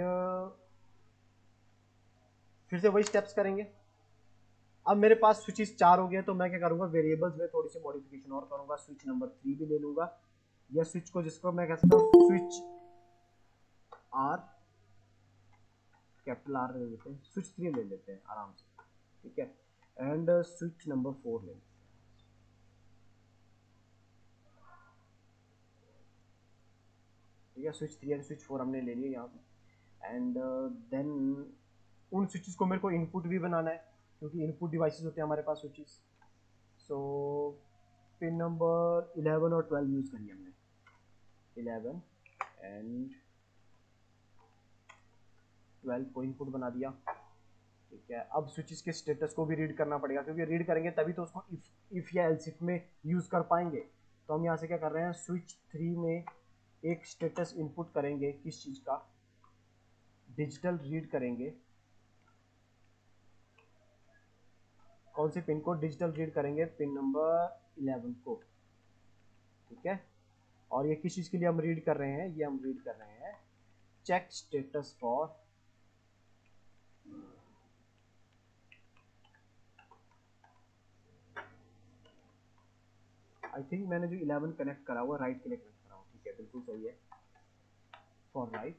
A: फिर से वही स्टेप्स करेंगे। अब मेरे पास स्विचेस 4 हो गए, तो मैं क्या करूंगा, वेरिएबल्स में थोड़ी सी मॉडिफिकेशन और करूंगा। स्विच नंबर 3 भी ले लूंगा, या स्विच को जिसको मैं कह सकता हूँ स्विच आर, कैपिटल आर ले लेते हैं, स्विच 3 ले लेते हैं आराम से। ठीक है, एंड स्विच नंबर 4 ले लेते हैं। ठीक है, स्विच 3 एंड स्विच 4 हमने ले लिए यहाँ पे। एंड देन उन स्विचेस को मेरे को इनपुट भी बनाना है, क्योंकि इनपुट डिवाइसेस होते हैं हमारे पास स्विचेस। सो पिन नंबर 11 और 12 यूज़ करिए हमने, 11 एंड 12 को इनपुट बना दिया। ठीक है, अब स्विचेस के स्टेटस को भी रीड करना पड़ेगा, क्योंकि रीड करेंगे तभी तो उसको इफ या एल्स इफ में यूज़ कर पाएंगे। तो हम यहाँ से क्या कर रहे हैं, स्विच 3 में एक स्टेटस इनपुट करेंगे, किस चीज़ का, डिजिटल रीड करेंगे। कौन से पिन को डिजिटल रीड करेंगे, पिन नंबर 11 को। ठीक है, और ये किस चीज़ के लिए हम रीड कर रहे हैं, ये हम रीड कर रहे हैं check status for I think मैंने जो 11 कनेक्ट करा हुआ राइट के लिए कनेक्ट करा हुआ। ठीक है, बिल्कुल सही है, फॉर राइट।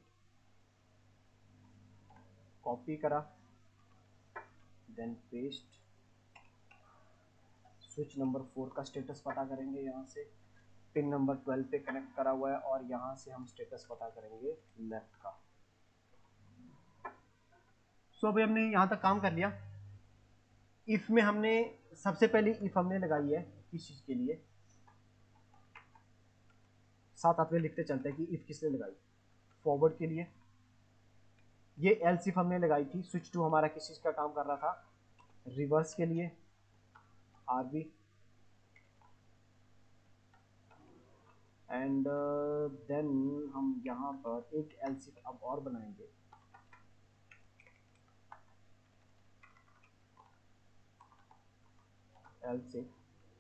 A: कॉपी करा, देन पेस्ट। स्विच नंबर 4 का स्टेटस पता करेंगे यहाँ से, पिन नंबर 12 पे कनेक्ट करा हुआ है और यहाँ से हम स्टेटस पता करेंगे लेफ्ट का। सो अभी हमने यहाँ तक काम कर लिया। इफ में हमने सबसे पहले इफ हमने लगाई है किस चीज के लिए, साथ साथ में लिखते चलते हैं कि इफ किसने लगाई, फॉरवर्ड के लिए। ये एल्स इफ हमने लगाई थी, स्विच टू हमारा किस चीज का काम कर रहा था, रिवर्स के लिए, आरबी। एंड देन हम यहाँ पर एक एल्स इफ अब और बनाएंगे, else if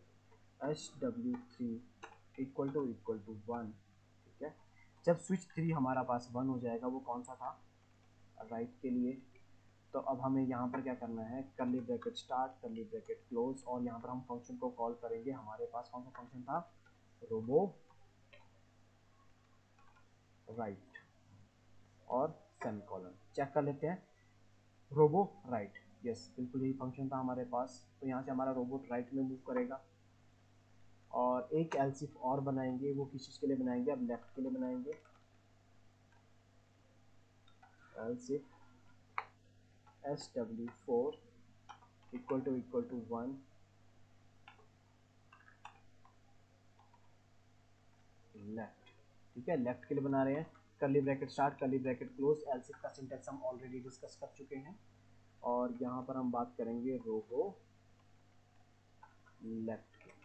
A: SW3 equal to 1। ठीक है, जब स्विच 3 हमारा पास 1 हो जाएगा, वो कौन सा था, राइट के लिए। तो अब हमें यहाँ पर क्या करना है, curly bracket start, curly bracket close, और यहाँ पर हम फंक्शन को कॉल करेंगे। हमारे पास कौन सा फंक्शन था, रोबो राइट और सेमीकोलन। चेक कर लेते हैं, रोबो राइट, यस बिल्कुल यही फंक्शन था हमारे पास। तो यहाँ से हमारा रोबोट राइट में मूव करेगा। और एक एल्सिफ और बनाएंगे, वो किस चीज़ के लिए बनाएंगे, अब लेफ्ट के लिए बनाएंगे। Elsif SW4 equal to 1 left. ठीक है, लेफ्ट के लिए बना रहे हैं। Curly bracket start, curly bracket close. Elsif का सिंटैक्स हम ऑलरेडी डिस्कस कर चुके हैं। और यहाँ पर हम बात करेंगे रोबो लेफ्ट की।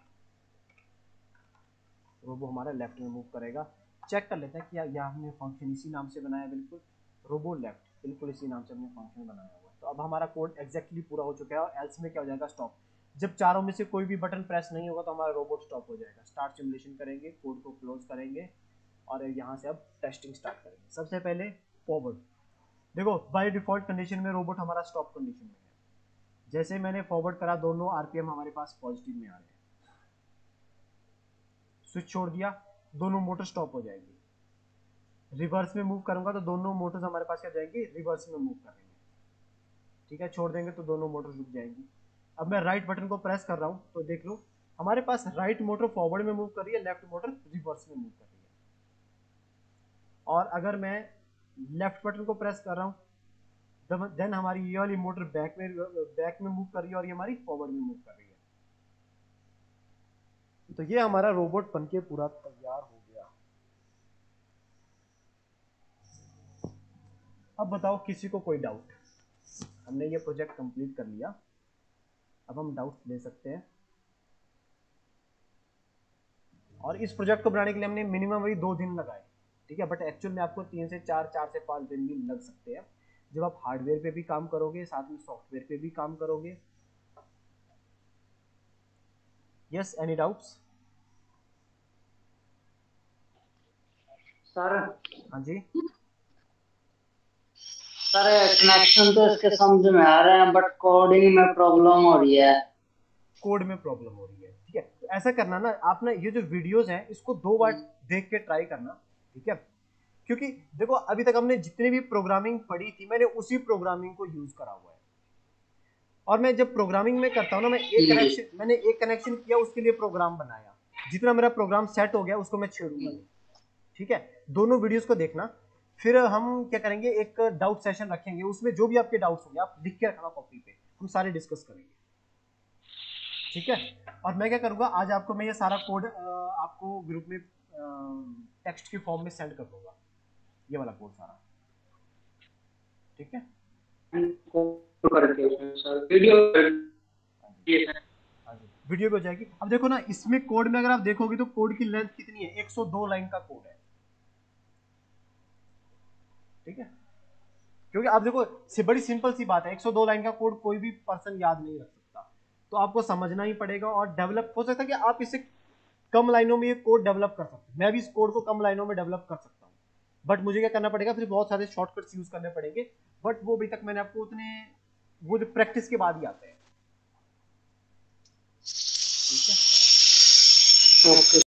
A: रोबो हमारा लेफ्ट में मूव करेगा। चेक कर लेते हैं कि यह हमने फंक्शन इसी नाम से बनाया, बिल्कुल रोबो लेफ्ट, बिल्कुल इसी नाम से हमने फंक्शन बनाया हुआ है। तो अब हमारा कोड एग्जैक्टली पूरा हो चुका है। और एल्स में क्या हो जाएगा, स्टॉप। जब चारों में से कोई भी बटन प्रेस नहीं होगा तो हमारा रोबोट स्टॉप हो जाएगा। स्टार्ट सिमुलेशन करेंगे, कोड को क्लोज करेंगे और यहाँ से अब टेस्टिंग स्टार्ट करेंगे। सबसे पहले फॉरवर्ड। देखो बाय डिफॉल्ट कंडीशन में रोबोट हमारा स्टॉप कंडीशन में है। जैसे मैंने फॉरवर्ड करा, दोनों आरपीएम हमारे पास पॉजिटिव में आ रहे हैं। स्विच छोड़ दिया, दोनों मोटर स्टॉप हो जाएगी। रिवर्स में मूव करूंगा तो दोनों मोटर्स हमारे पास क्या जाएंगी, रिवर्स में मूव करेंगे। ठीक है, छोड़ देंगे तो दोनों मोटर्स रुक जाएंगी। अब मैं राइट बटन को प्रेस कर रहा हूं तो देख लो हमारे पास राइट मोटर फॉरवर्ड में मूव कर रही है, लेफ्ट मोटर रिवर्स में मूव कर रही है। और अगर मैं लेफ्ट बटन को प्रेस कर रहा हूं देन हमारी ये वाली मोटर बैक में मूव कर रही है और ये हमारी फॉरवर्ड में मूव कर रही है। तो ये हमारा रोबोट बनके पूरा तैयार हो गया। अब बताओ किसी को कोई डाउट। हमने ये प्रोजेक्ट कंप्लीट कर लिया, अब हम डाउट्स ले सकते हैं। और इस प्रोजेक्ट को बनाने के लिए हमने मिनिमम वही 2 दिन लगाए। ठीक है, बट एक्चुअल में आपको 3 से 4 से 5 दिन भी लग सकते हैं, जब आप हार्डवेयर पे भी काम करोगे, साथ में सॉफ्टवेयर पे भी काम करोगे। Yes, any doubts
B: sir?
A: हाँ जी
B: सर कनेक्शन तो इसके समझ में आ रहे हैं, बट कोडिंग में प्रॉब्लम हो रही है।
A: कोड में प्रॉब्लम हो रही है। ठीक है, तो ऐसा करना ना, आप ना ये जो वीडियोस हैं इसको 2 बार देख के ट्राई करना। ठीक है, क्योंकि देखो अभी तक हमने जितनी भी प्रोग्रामिंग पढ़ी थी, मैंने उसी प्रोग्रामिंग को यूज करा हुआ है। और मैं जब प्रोग्रामिंग में करता हूँ ना, मैंने एक कनेक्शन किया, उसके लिए प्रोग्राम बनाया। जितना मेरा प्रोग्राम सेट हो गया उसको मैं छेड़ूंगा नहीं। ठीक है, दोनों वीडियोस को देखना। फिर हम क्या करेंगे, एक डाउट सेशन रखेंगे, उसमें जो भी आपके डाउट्स होंगे आप लिख के रखना कॉपी पे, हम सारे डिस्कस करेंगे। ठीक है, और मैं क्या करूंगा, आज आपको मैं ये सारा कोड आपको ग्रुप में टेक्स्ट की फॉर्म में सेंड कर दूंगा, ये वाला कोड सारा। ठीक है,
B: सर वीडियो
A: हाँ जी, वीडियो भी हो जाएगी। अब देखो ना, इसमें कोड में अगर आप देखोगे तो कोड की लेंथ कितनी है, 102 लाइन का कोड है। ठीक है, क्योंकि आप देखो बड़ी सिंपल सी बात है, 102 लाइन का कोड कोई भी पर्सन याद नहीं रख सकता, तो आपको समझना ही पड़ेगा। और डेवलप हो सकता है कि आप इसे कम लाइनों में ये कोड डेवलप कर सकते हैं, मैं भी इस कोड को कम लाइनों में डेवलप कर सकता हूँ, बट मुझे क्या करना पड़ेगा, फिर बहुत सारे शॉर्टकट्स यूज करने पड़ेंगे, बट वो अभी तक मैंने आपको उतने, वो जो प्रैक्टिस के बाद ही आते हैं। ठीक है,
B: ओके।